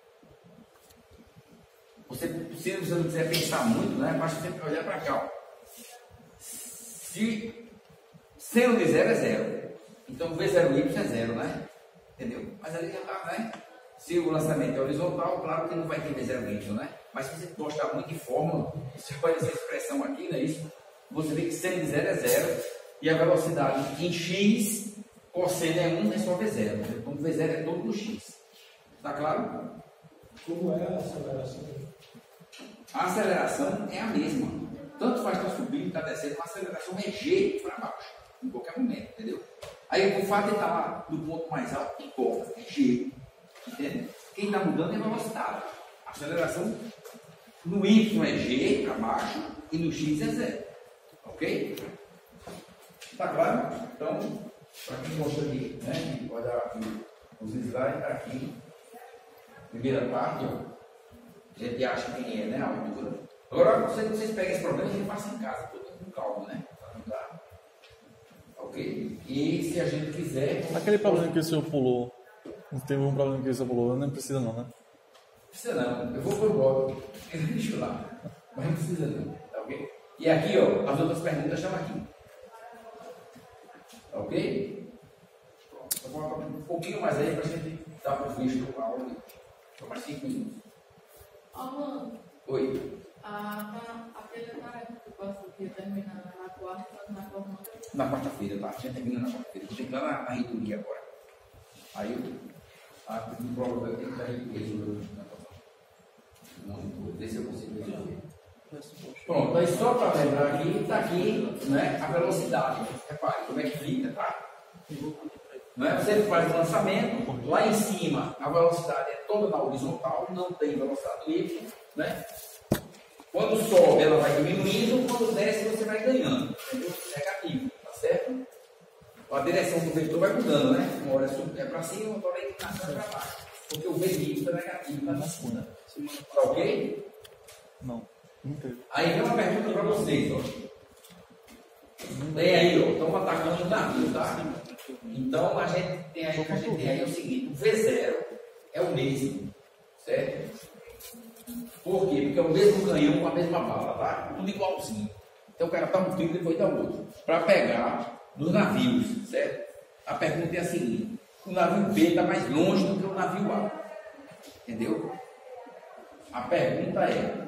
Se você não quiser pensar muito, né? Basta sempre olhar para cá, ó. Se Seno de zero é zero. Então V0Y é zero, né? Entendeu? Mas ali já está, né? Se o lançamento é horizontal, claro que não vai ter V0Y, né? Mas se você gostar muito de fórmula, se aparecer expressão aqui, não é isso? Você vê que seno de zero é zero e a velocidade em x, cosseno é 1, é só V0. Então V0 é todo no x. Está claro? Como é a aceleração? A aceleração é a mesma. Tanto faz estar subindo, está descendo, a aceleração é G para baixo, em qualquer momento, entendeu? Aí o fato de estar lá no ponto mais alto, importa, é G. Entende? Quem está mudando é a velocidade. A aceleração no Y é G para baixo e no X é zero. Ok? Está claro? Então, para quem gosta de, né, olhar aqui os slides, está aqui. Primeira parte, ó. A gente acha quem é, né? A altura. Agora, vocês pegam esse problema e façam em casa, tudo com calma, né? Tá? Ok? E se a gente quiser. Aquele problema que o senhor pulou, teve um problema que o senhor pulou, não precisa não, né? Não precisa não, eu vou por bloco, deixa lá. Mas não precisa não, tá ok? E aqui, ó, as outras perguntas estão aqui. Tá ok? Então, vou colocar um pouquinho mais aí para a gente dar para o visto a aula. Mais 5 minutos. Alan, Oi. aquele tarefa que passou aqui terminando na quarta, na formação. Na quarta-feira, tá? Já termina na quarta-feira. Vou chegar lá na reitoria agora. Aí o problema vai ter que estar resolvido. Não, vou ver se eu consigo resolver. Pronto, aí só para lembrar aqui, está aqui, né, a velocidade. Repare como é que fica, tá? Não é? Você faz o lançamento, lá em cima a velocidade é toda na horizontal, não tem velocidade do Y, né? Quando sobe ela vai diminuindo, quando desce você vai ganhando, entendeu? Negativo, tá certo? A direção do vetor vai mudando, né? Uma hora é para cima, outra hora é inclinação para baixo, porque o veículo é negativo na segunda. Tá ok? Não. Aí vem uma pergunta para vocês, ó. Tem aí, ó, estão atacando o navio, tá? Então a gente tem aí, o seguinte, o V0 é o mesmo, certo? Por quê? Porque é o mesmo canhão com a mesma bala, tá? Tudo igualzinho. Então o cara dá um tiro e depois dá outro. Para pegar nos navios, certo? A pergunta é a seguinte: o navio B está mais longe do que o navio A. Entendeu? A pergunta é: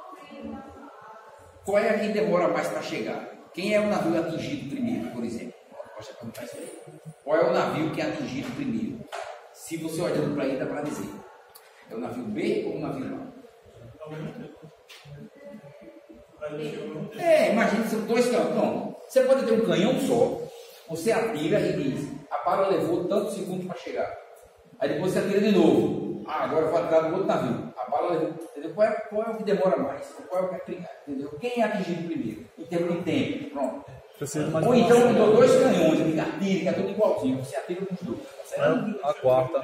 qual é a que demora mais para chegar? Quem é o navio atingido primeiro, por exemplo? Posso perguntar isso aí. Qual é o navio que é atingido primeiro? Se você olhando para ele, dá para dizer: é o navio B ou o navio A? Imagina que são dois canhões. Não, você pode ter um canhão só, você atira e diz: a bala levou tantos segundos para chegar. Aí depois você atira de novo. Agora eu vou atirar no outro navio. A bala levou. Entendeu? Qual é o que demora mais? Qual é o que entendeu? Quem é atingido primeiro? Em termos de tempo. Pronto. Ou então eu dou dois canhões, eu digo atira, que é tudo igualzinho. Você atira nos dois. Tá certo? A quarta.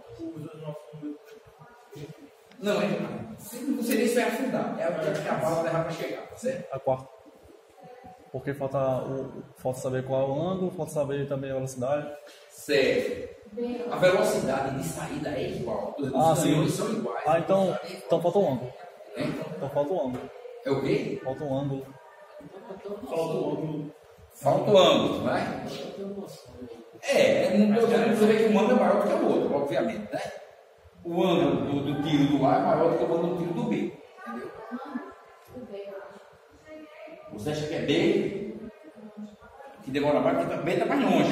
Não, não seria isso, vai afundar. É o que a bala levar para chegar, tá certo? A quarta. Porque falta saber qual é o ângulo, falta saber também a velocidade. Certo. A velocidade de saída é igual. Os canhões são iguais. Então falta o ângulo. Hein? Então falta o ângulo. É o quê? Falta o ângulo. Falta o ângulo, não é? Você vê que um ângulo é maior do que o outro, obviamente, né? O ângulo do tiro do A é maior do que o ângulo do tiro do B. Entendeu? Você acha que é B? Que demora mais, porque B está mais longe.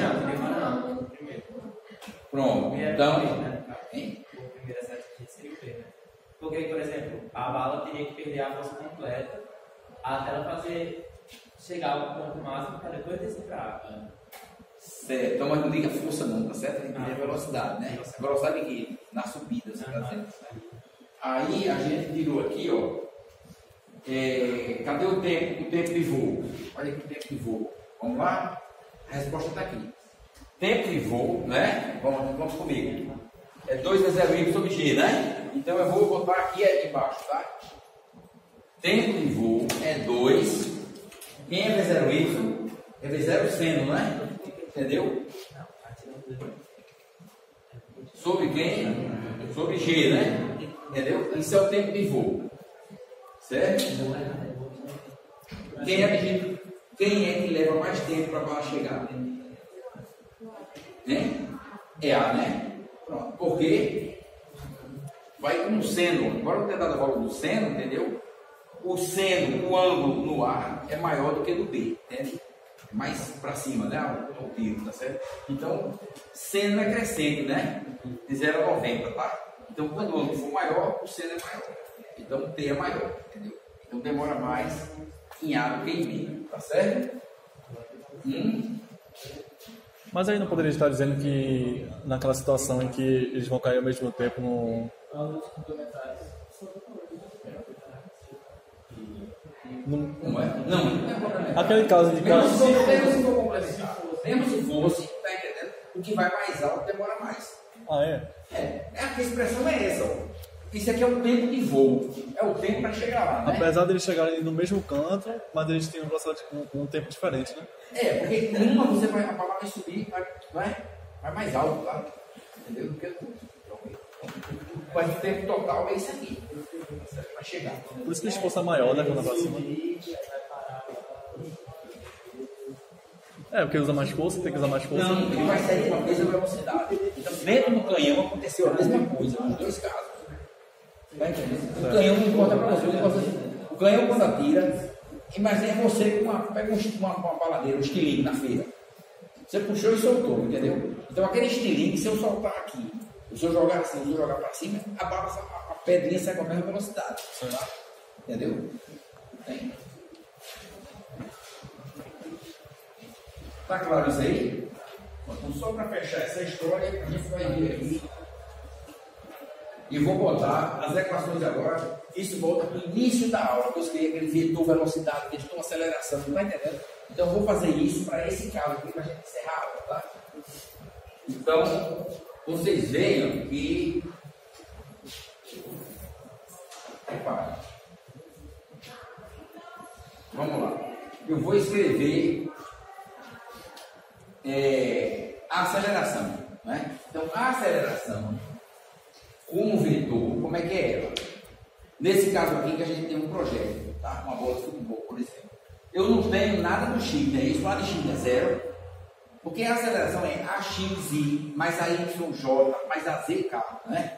Pronto. Então. O primeiro exercício seria o B, né? Porque, por exemplo, a bala teria que perder a força completa até ela chegar ao ponto máximo para depois descer para a água. Certo, então mas não diga força não, tá certo? Tem que ter velocidade, né? Velocidade aqui, na subida, você tá dizendo. Aí a gente tirou aqui, ó. Cadê o tempo de voo? Olha aqui o tempo de voo. Vamos lá? A resposta está aqui. Tempo de voo, né? Vamos comigo. É 2V0Y sobre G, né? Então eu vou botar aqui embaixo, tá? Tempo de voo é 2. Quem é V0Y? É V0 seno, né? Entendeu? Sobre quem? Sobre G, né? Entendeu? Isso é o tempo de voo. Certo? Quem é atingido? Quem é que leva mais tempo para a bala chegar? Né? É A, né? Pronto. Porque vai com o seno. Agora eu vou tentar dar a volta do seno, entendeu? O seno, o ângulo no A é maior do que no B, entende? Mais para cima, né? O tiro, tá certo? Então, seno é crescente, né? De 0 a 90, tá? Então, quando o ângulo for maior, o seno é maior. Então, o T é maior, entendeu? Então, demora mais em A do que em B, tá certo? Mas aí não poderia estar dizendo que naquela situação em que eles vão cair ao mesmo tempo no... Ângulos complementares. Não é? Não é complementar. Aquele caso de Mesmo caso... se for complementar. Mesmo se fosse, tá entendendo? O que vai mais alto demora mais. Ah, é? A expressão é essa, ó. Isso aqui é o tempo de voo. É o tempo para chegar lá, né? Apesar de eles chegarem no mesmo canto, mas eles têm um tempo diferente, né? Porque numa você vai, a bala vai subir, vai mais alto, tá? Entendeu? Do que o outro. Mas o tempo total é isso aqui. Vai chegar. Por isso que a esforço é maior, né? Quando vai pra cima. Porque usa mais força, tem que usar mais força. Não, ele vai sair com a mesma velocidade. Então, dentro do canhão aconteceu a mesma coisa, nos dois casos. Tá entendendo? O canhão não importa para você, o canhão quando atira, imagina você pega uma baladeira, um estilingue na feira. Você puxou e soltou, entendeu? Então aquele estilingue, se eu soltar aqui, se eu jogar assim, se eu jogar para cima, a pedrinha sai com a mesma velocidade. Tá? Entendeu? Tem. Tá claro isso aí? Então, só para fechar essa história, a gente vai ver aqui. E vou botar as equações agora. Isso volta para o início da aula, que eu escrevi aquele vetor velocidade, vetor aceleração, não está entendendo? Então eu vou fazer isso para esse caso aqui, para a gente encerrar a aula, tá? Então, vocês vejam que. Repare. Vamos lá. Eu vou escrever a aceleração, né? Então, a aceleração como vetor, como é que é ela? Nesse caso aqui que a gente tem um projeto, tá? Uma bola de futebol, por exemplo. Eu não tenho nada do x, né? Isso lá de x é zero, porque a aceleração é AXI mais AYJ mais AZK, né?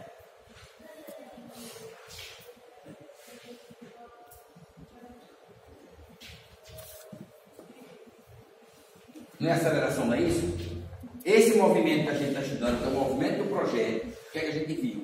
Não é aceleração, não é isso? Esse movimento que a gente está estudando, que é o movimento do projeto, o que é que a gente viu?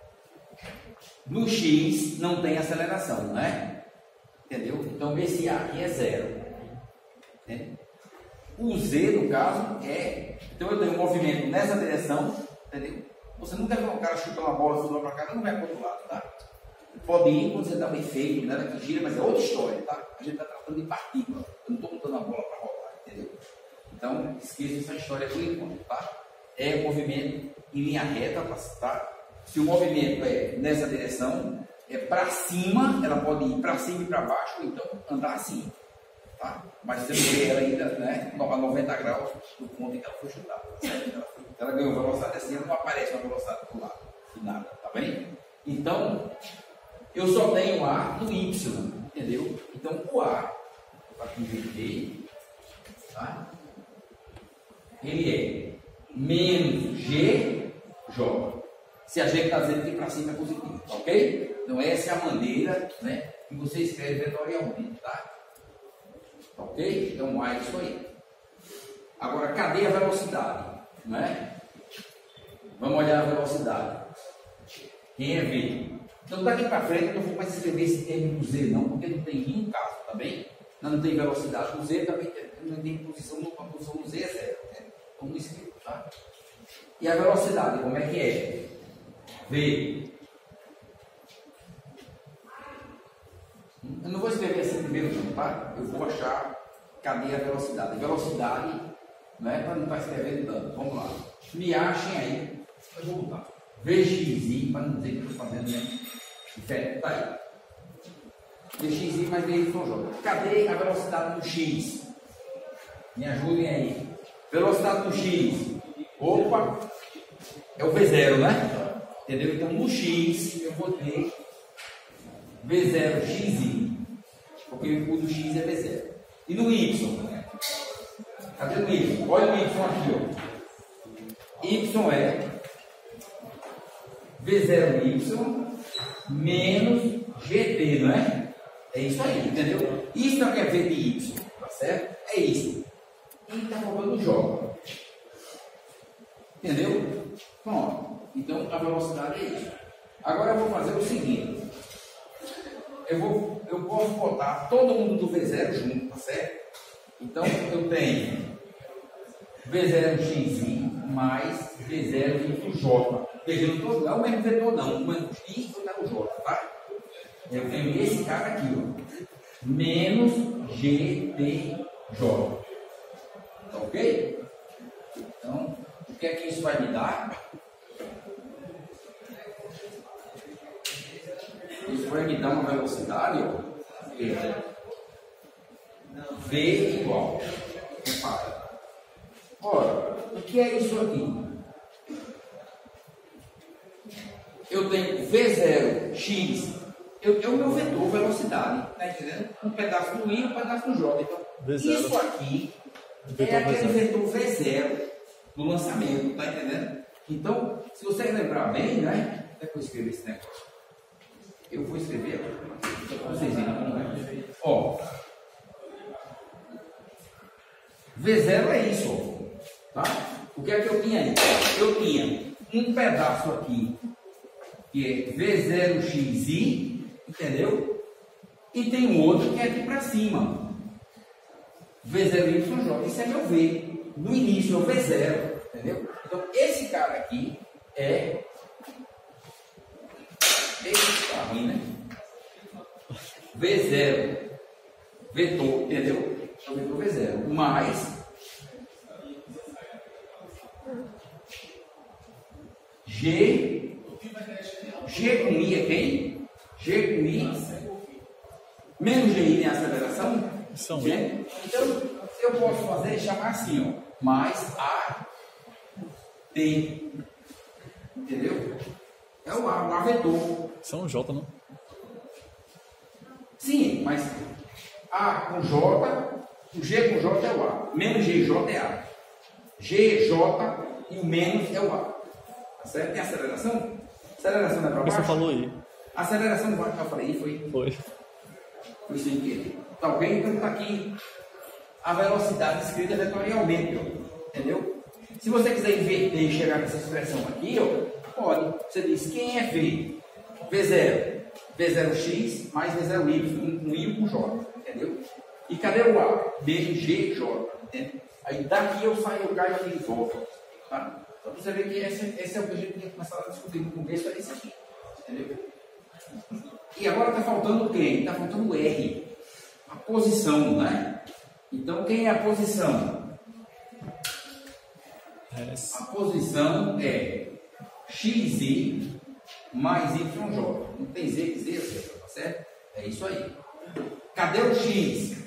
No X não tem aceleração, não é? Entendeu? Então esse A aqui é zero. Né? O Z, no caso, é. Então eu tenho um movimento nessa direção, entendeu? Você nunca vê um cara chutando a bola, chutando para cá, não vai para o outro lado, tá? Pode ir quando você dá um efeito, nada que gira, mas é outra história, tá? A gente está tratando de partícula. Eu não estou botando a bola para rolar, entendeu? Então, esqueça essa história por enquanto, tá? É movimento em linha reta, tá? Se o movimento é nessa direção, é para cima, ela pode ir para cima e para baixo, ou então andar assim, tá? Mas você não vê ela ainda, né? A 90 graus do ponto em que ela foi chutada, certo? Ela ganhou velocidade assim, ela não aparece uma velocidade do lado, de nada, tá bem? Então, eu só tenho A no Y, entendeu? Então, o A, para inverter, tá? Ele é menos GJ. Se a gente está dizendo que para cima é positivo, ok? Então essa é a maneira, né, que você escreve vetorialmente, tá? Ok? Então A é isso aí. Agora, cadê a velocidade? Não é? Vamos olhar a velocidade. Quem é V? Então daqui para frente eu não vou mais escrever esse termo do Z não, porque não tem nenhum caso, tá bem? Não tem velocidade. O Z também não tem posição, a posição do Z é zero, né? Como escrito, tá? E a velocidade, como é que é? V. Eu não vou escrever assim primeiro não, tá? Eu vou achar, cadê a velocidade? Velocidade, não é para não estar escrevendo tanto. Vamos lá. Me achem aí. Eu vou botar. VXI, para não dizer que eu estou fazendo, né? Diferente, tá aí. VXI mais VYJ. Cadê a velocidade do X? Me ajudem aí. Velocidade do X. Opa! É o V0, né? Entendeu? Então no X eu vou ter V0XI. Porque o do X é V0. E no Y? Cadê o Y? Olha o Y aqui, ó. Y é V0Y menos GT, não é? É isso aí, entendeu? Isso não quer V de Y, tá certo? É isso. E está faltando o J. Entendeu? Pronto. Então a velocidade é isso. Agora eu vou fazer o seguinte. Eu posso botar todo mundo do V0 junto, tá certo? Então eu tenho V0xi mais V0y. Pegando todo, não é o mesmo vetor não, o mesmo x ou o j, tá? Eu tenho esse cara aqui, ó. Menos GTJ. Tá ok? Então, o que é que isso vai me dar? Isso vai me dar uma velocidade, ó. V igual. Repara. Ora, o que é isso aqui? Eu tenho V0x, é o meu vetor velocidade, tá entendendo? Um pedaço no I e um pedaço no J. Então, V0. isso aqui Vetor é aquele V0. vetor V0 do lançamento, tá entendendo? Então, se você lembrar bem, né? Até que eu escrevi esse negócio. Eu vou escrever aqui, para vocês verem como é. Ó, V0 é isso, ó, tá? O que é que eu tinha aí? Eu tinha um pedaço aqui, que é V0xi, entendeu? E tem um outro que é aqui para cima, V0yj, isso é meu V. No início é o V0, entendeu? Então, esse cara aqui é esse carro, né? V0, vetor, entendeu? É o vetor V0, mais G com I é quem? G com I menos GI na aceleração? São G. Então, eu posso fazer, chamar assim, ó, mais A T, entendeu? É o A vetor. São J, não? Sim, mas A com J, o G com J é o A, menos GJ é A. GJ e o menos é o A. Tá certo? Tem aceleração? Aceleração não é para Você baixo? falou aí. Aceleração não vai, eu falei, foi sem querer. Tá ok? Então está aqui a velocidade escrita vetorialmente, ó. Entendeu? Se você quiser inverter e chegar nessa expressão aqui, ó, pode. Você diz quem é V? V0. V0x mais V0y, com I e com J. Entendeu? E cadê o A? BGJ. Entendeu? Aí daqui eu saio, eu caio aqui de volta. Tá? Então você vê que esse é o que a gente tinha começado a discutir no começo, é esse aqui. Entendeu? E agora está faltando quem? Está faltando o R. A posição, né? Então quem é a posição? A posição é xi mais YJ. Não tem Z que Z, tá certo? É isso aí. Cadê o X?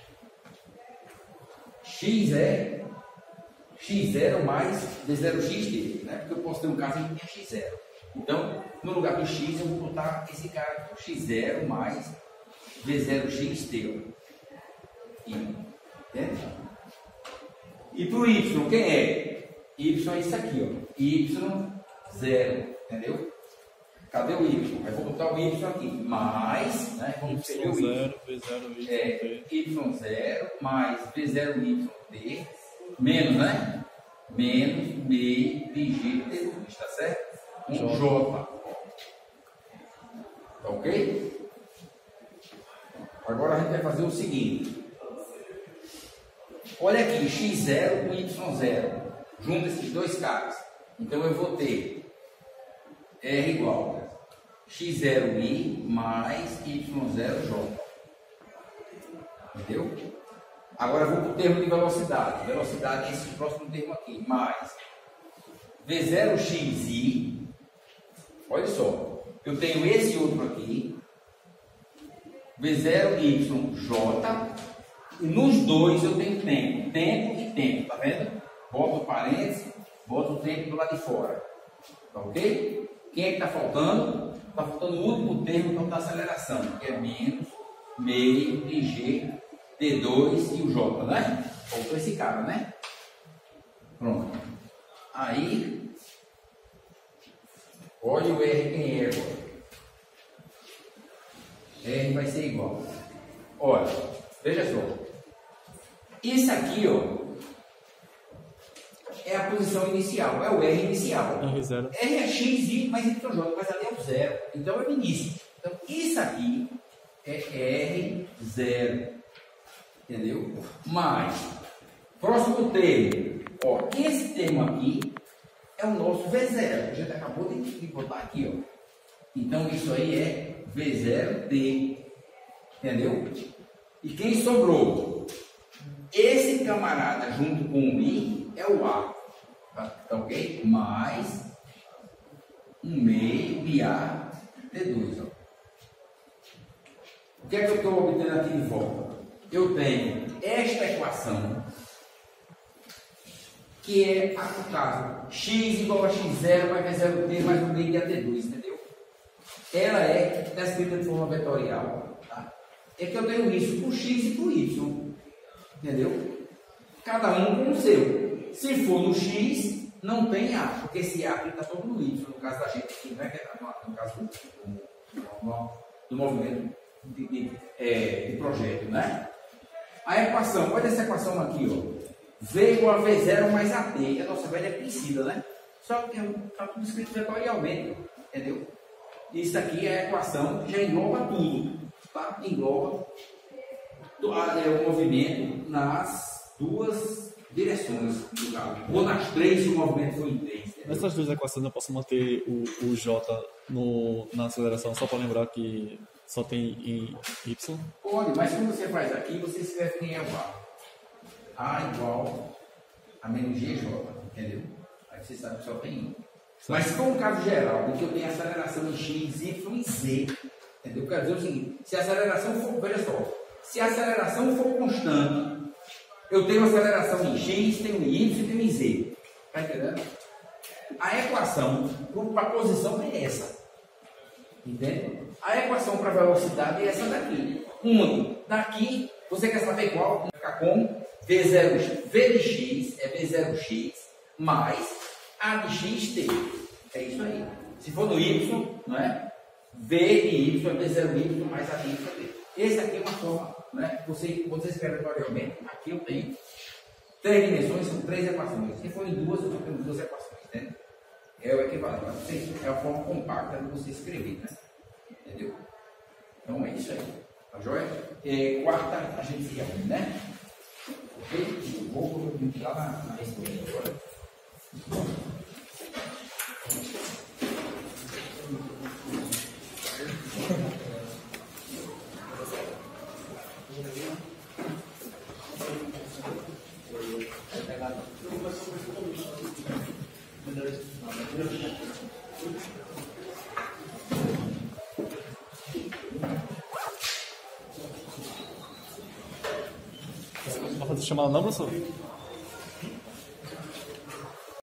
X é X0 mais V0x dele, né? Porque eu posso ter um caso em que tem X0. Então, no lugar do X, eu vou botar esse cara aqui, X0 mais V0x teu. Entende? E para o Y, quem é? Y é isso aqui, ó. Y0, entendeu? Cadê o Y? Eu vou botar o Y aqui, mais, né? Vamos escrever o Y. V0, É, Y0 mais V0YT, menos, né? Menos B de G, está certo? Com J. Tá ok? Agora a gente vai fazer o seguinte. Olha aqui, X0 com Y0. Junta esses dois caras. Então eu vou ter R igual X0I mais Y0J. Entendeu? Agora eu vou para o termo de velocidade. Velocidade é esse próximo termo aqui. Mais V0xi. Olha só. Eu tenho esse outro aqui. V0YJ. E nos dois eu tenho tempo. Tempo e tempo. Tá vendo? Boto o parênteses. Boto o tempo do lado de fora. Tá ok? Quem é que está faltando? Está faltando o último termo então, da aceleração. Que é menos meio de G T2 e o J, né? Faltou esse cara, né? Pronto. Aí, olha o R quem é agora. R vai ser igual. Olha, veja só. Isso aqui, ó, é a posição inicial, é o R inicial. R0. R é X, Y, mais YJ, mas ali é o zero. Então é o início. Então isso aqui é R0. Entendeu? Mas, próximo termo. Ó, esse termo aqui é o nosso V0. A gente acabou de botar aqui, ó. Então isso aí é V0D. Entendeu? E quem sobrou? Esse camarada junto com o I é o A. Tá ok? Mais um meio BA T2. Ó. O que é que eu estou obtendo aqui de volta? Eu tenho esta equação, que é a do caso x igual a x0 mais v0t mais um meio de AT2, entendeu? Ela está escrita de forma vetorial. Tá? É que eu tenho isso para o x e para o y. Entendeu? Cada um com o seu. Se for no x, não tem A, porque esse A aqui está todo no y, no caso da gente aqui, não é que no caso do movimento de projeto, né? A equação, olha essa equação aqui, ó. V igual a V0 mais AT. A nossa velha é conhecida, né? Só que está tudo escrito vetorialmente, entendeu? Isso aqui é a equação que já engloba tudo, tá? Engloba o movimento nas duas direções do carro. Ou nas três, se o movimento for em três. Entendeu? Nessas duas equações eu posso manter o J na aceleração, só para lembrar que só tem Y? Pode, mas quando você faz aqui, você escreve quem é o A. A igual a menos GJ, entendeu? Aí você sabe que só tem um. Mas se for um caso geral, em que eu tenho aceleração em X, Y e Z, entendeu? Quer dizer o seguinte, se a aceleração for, veja só, se a aceleração for constante, eu tenho aceleração em X, tenho em Y e tenho em Z. Está entendendo? A equação para a posição é essa. Entende? A equação para a velocidade é essa daqui. Daqui, você quer saber qual? Vai ficar com V0, V de X é V0X mais A de XT. É isso aí. Se for no Y, não é? V de Y é V0Y mais A de YT. Essa aqui é uma forma, né? Você escreve vetorialmente. Aqui eu tenho 3 dimensões, são 3 equações. Se for em duas, eu tenho 2 equações. Né? É o equivalente. É a forma compacta de você escrever, né? Entendeu? Então é isso aí. Tá joia? Quarta, a gente se reúne, né? Ok? Eu vou lá na escolha agora. Vai fazer chamada não, professor?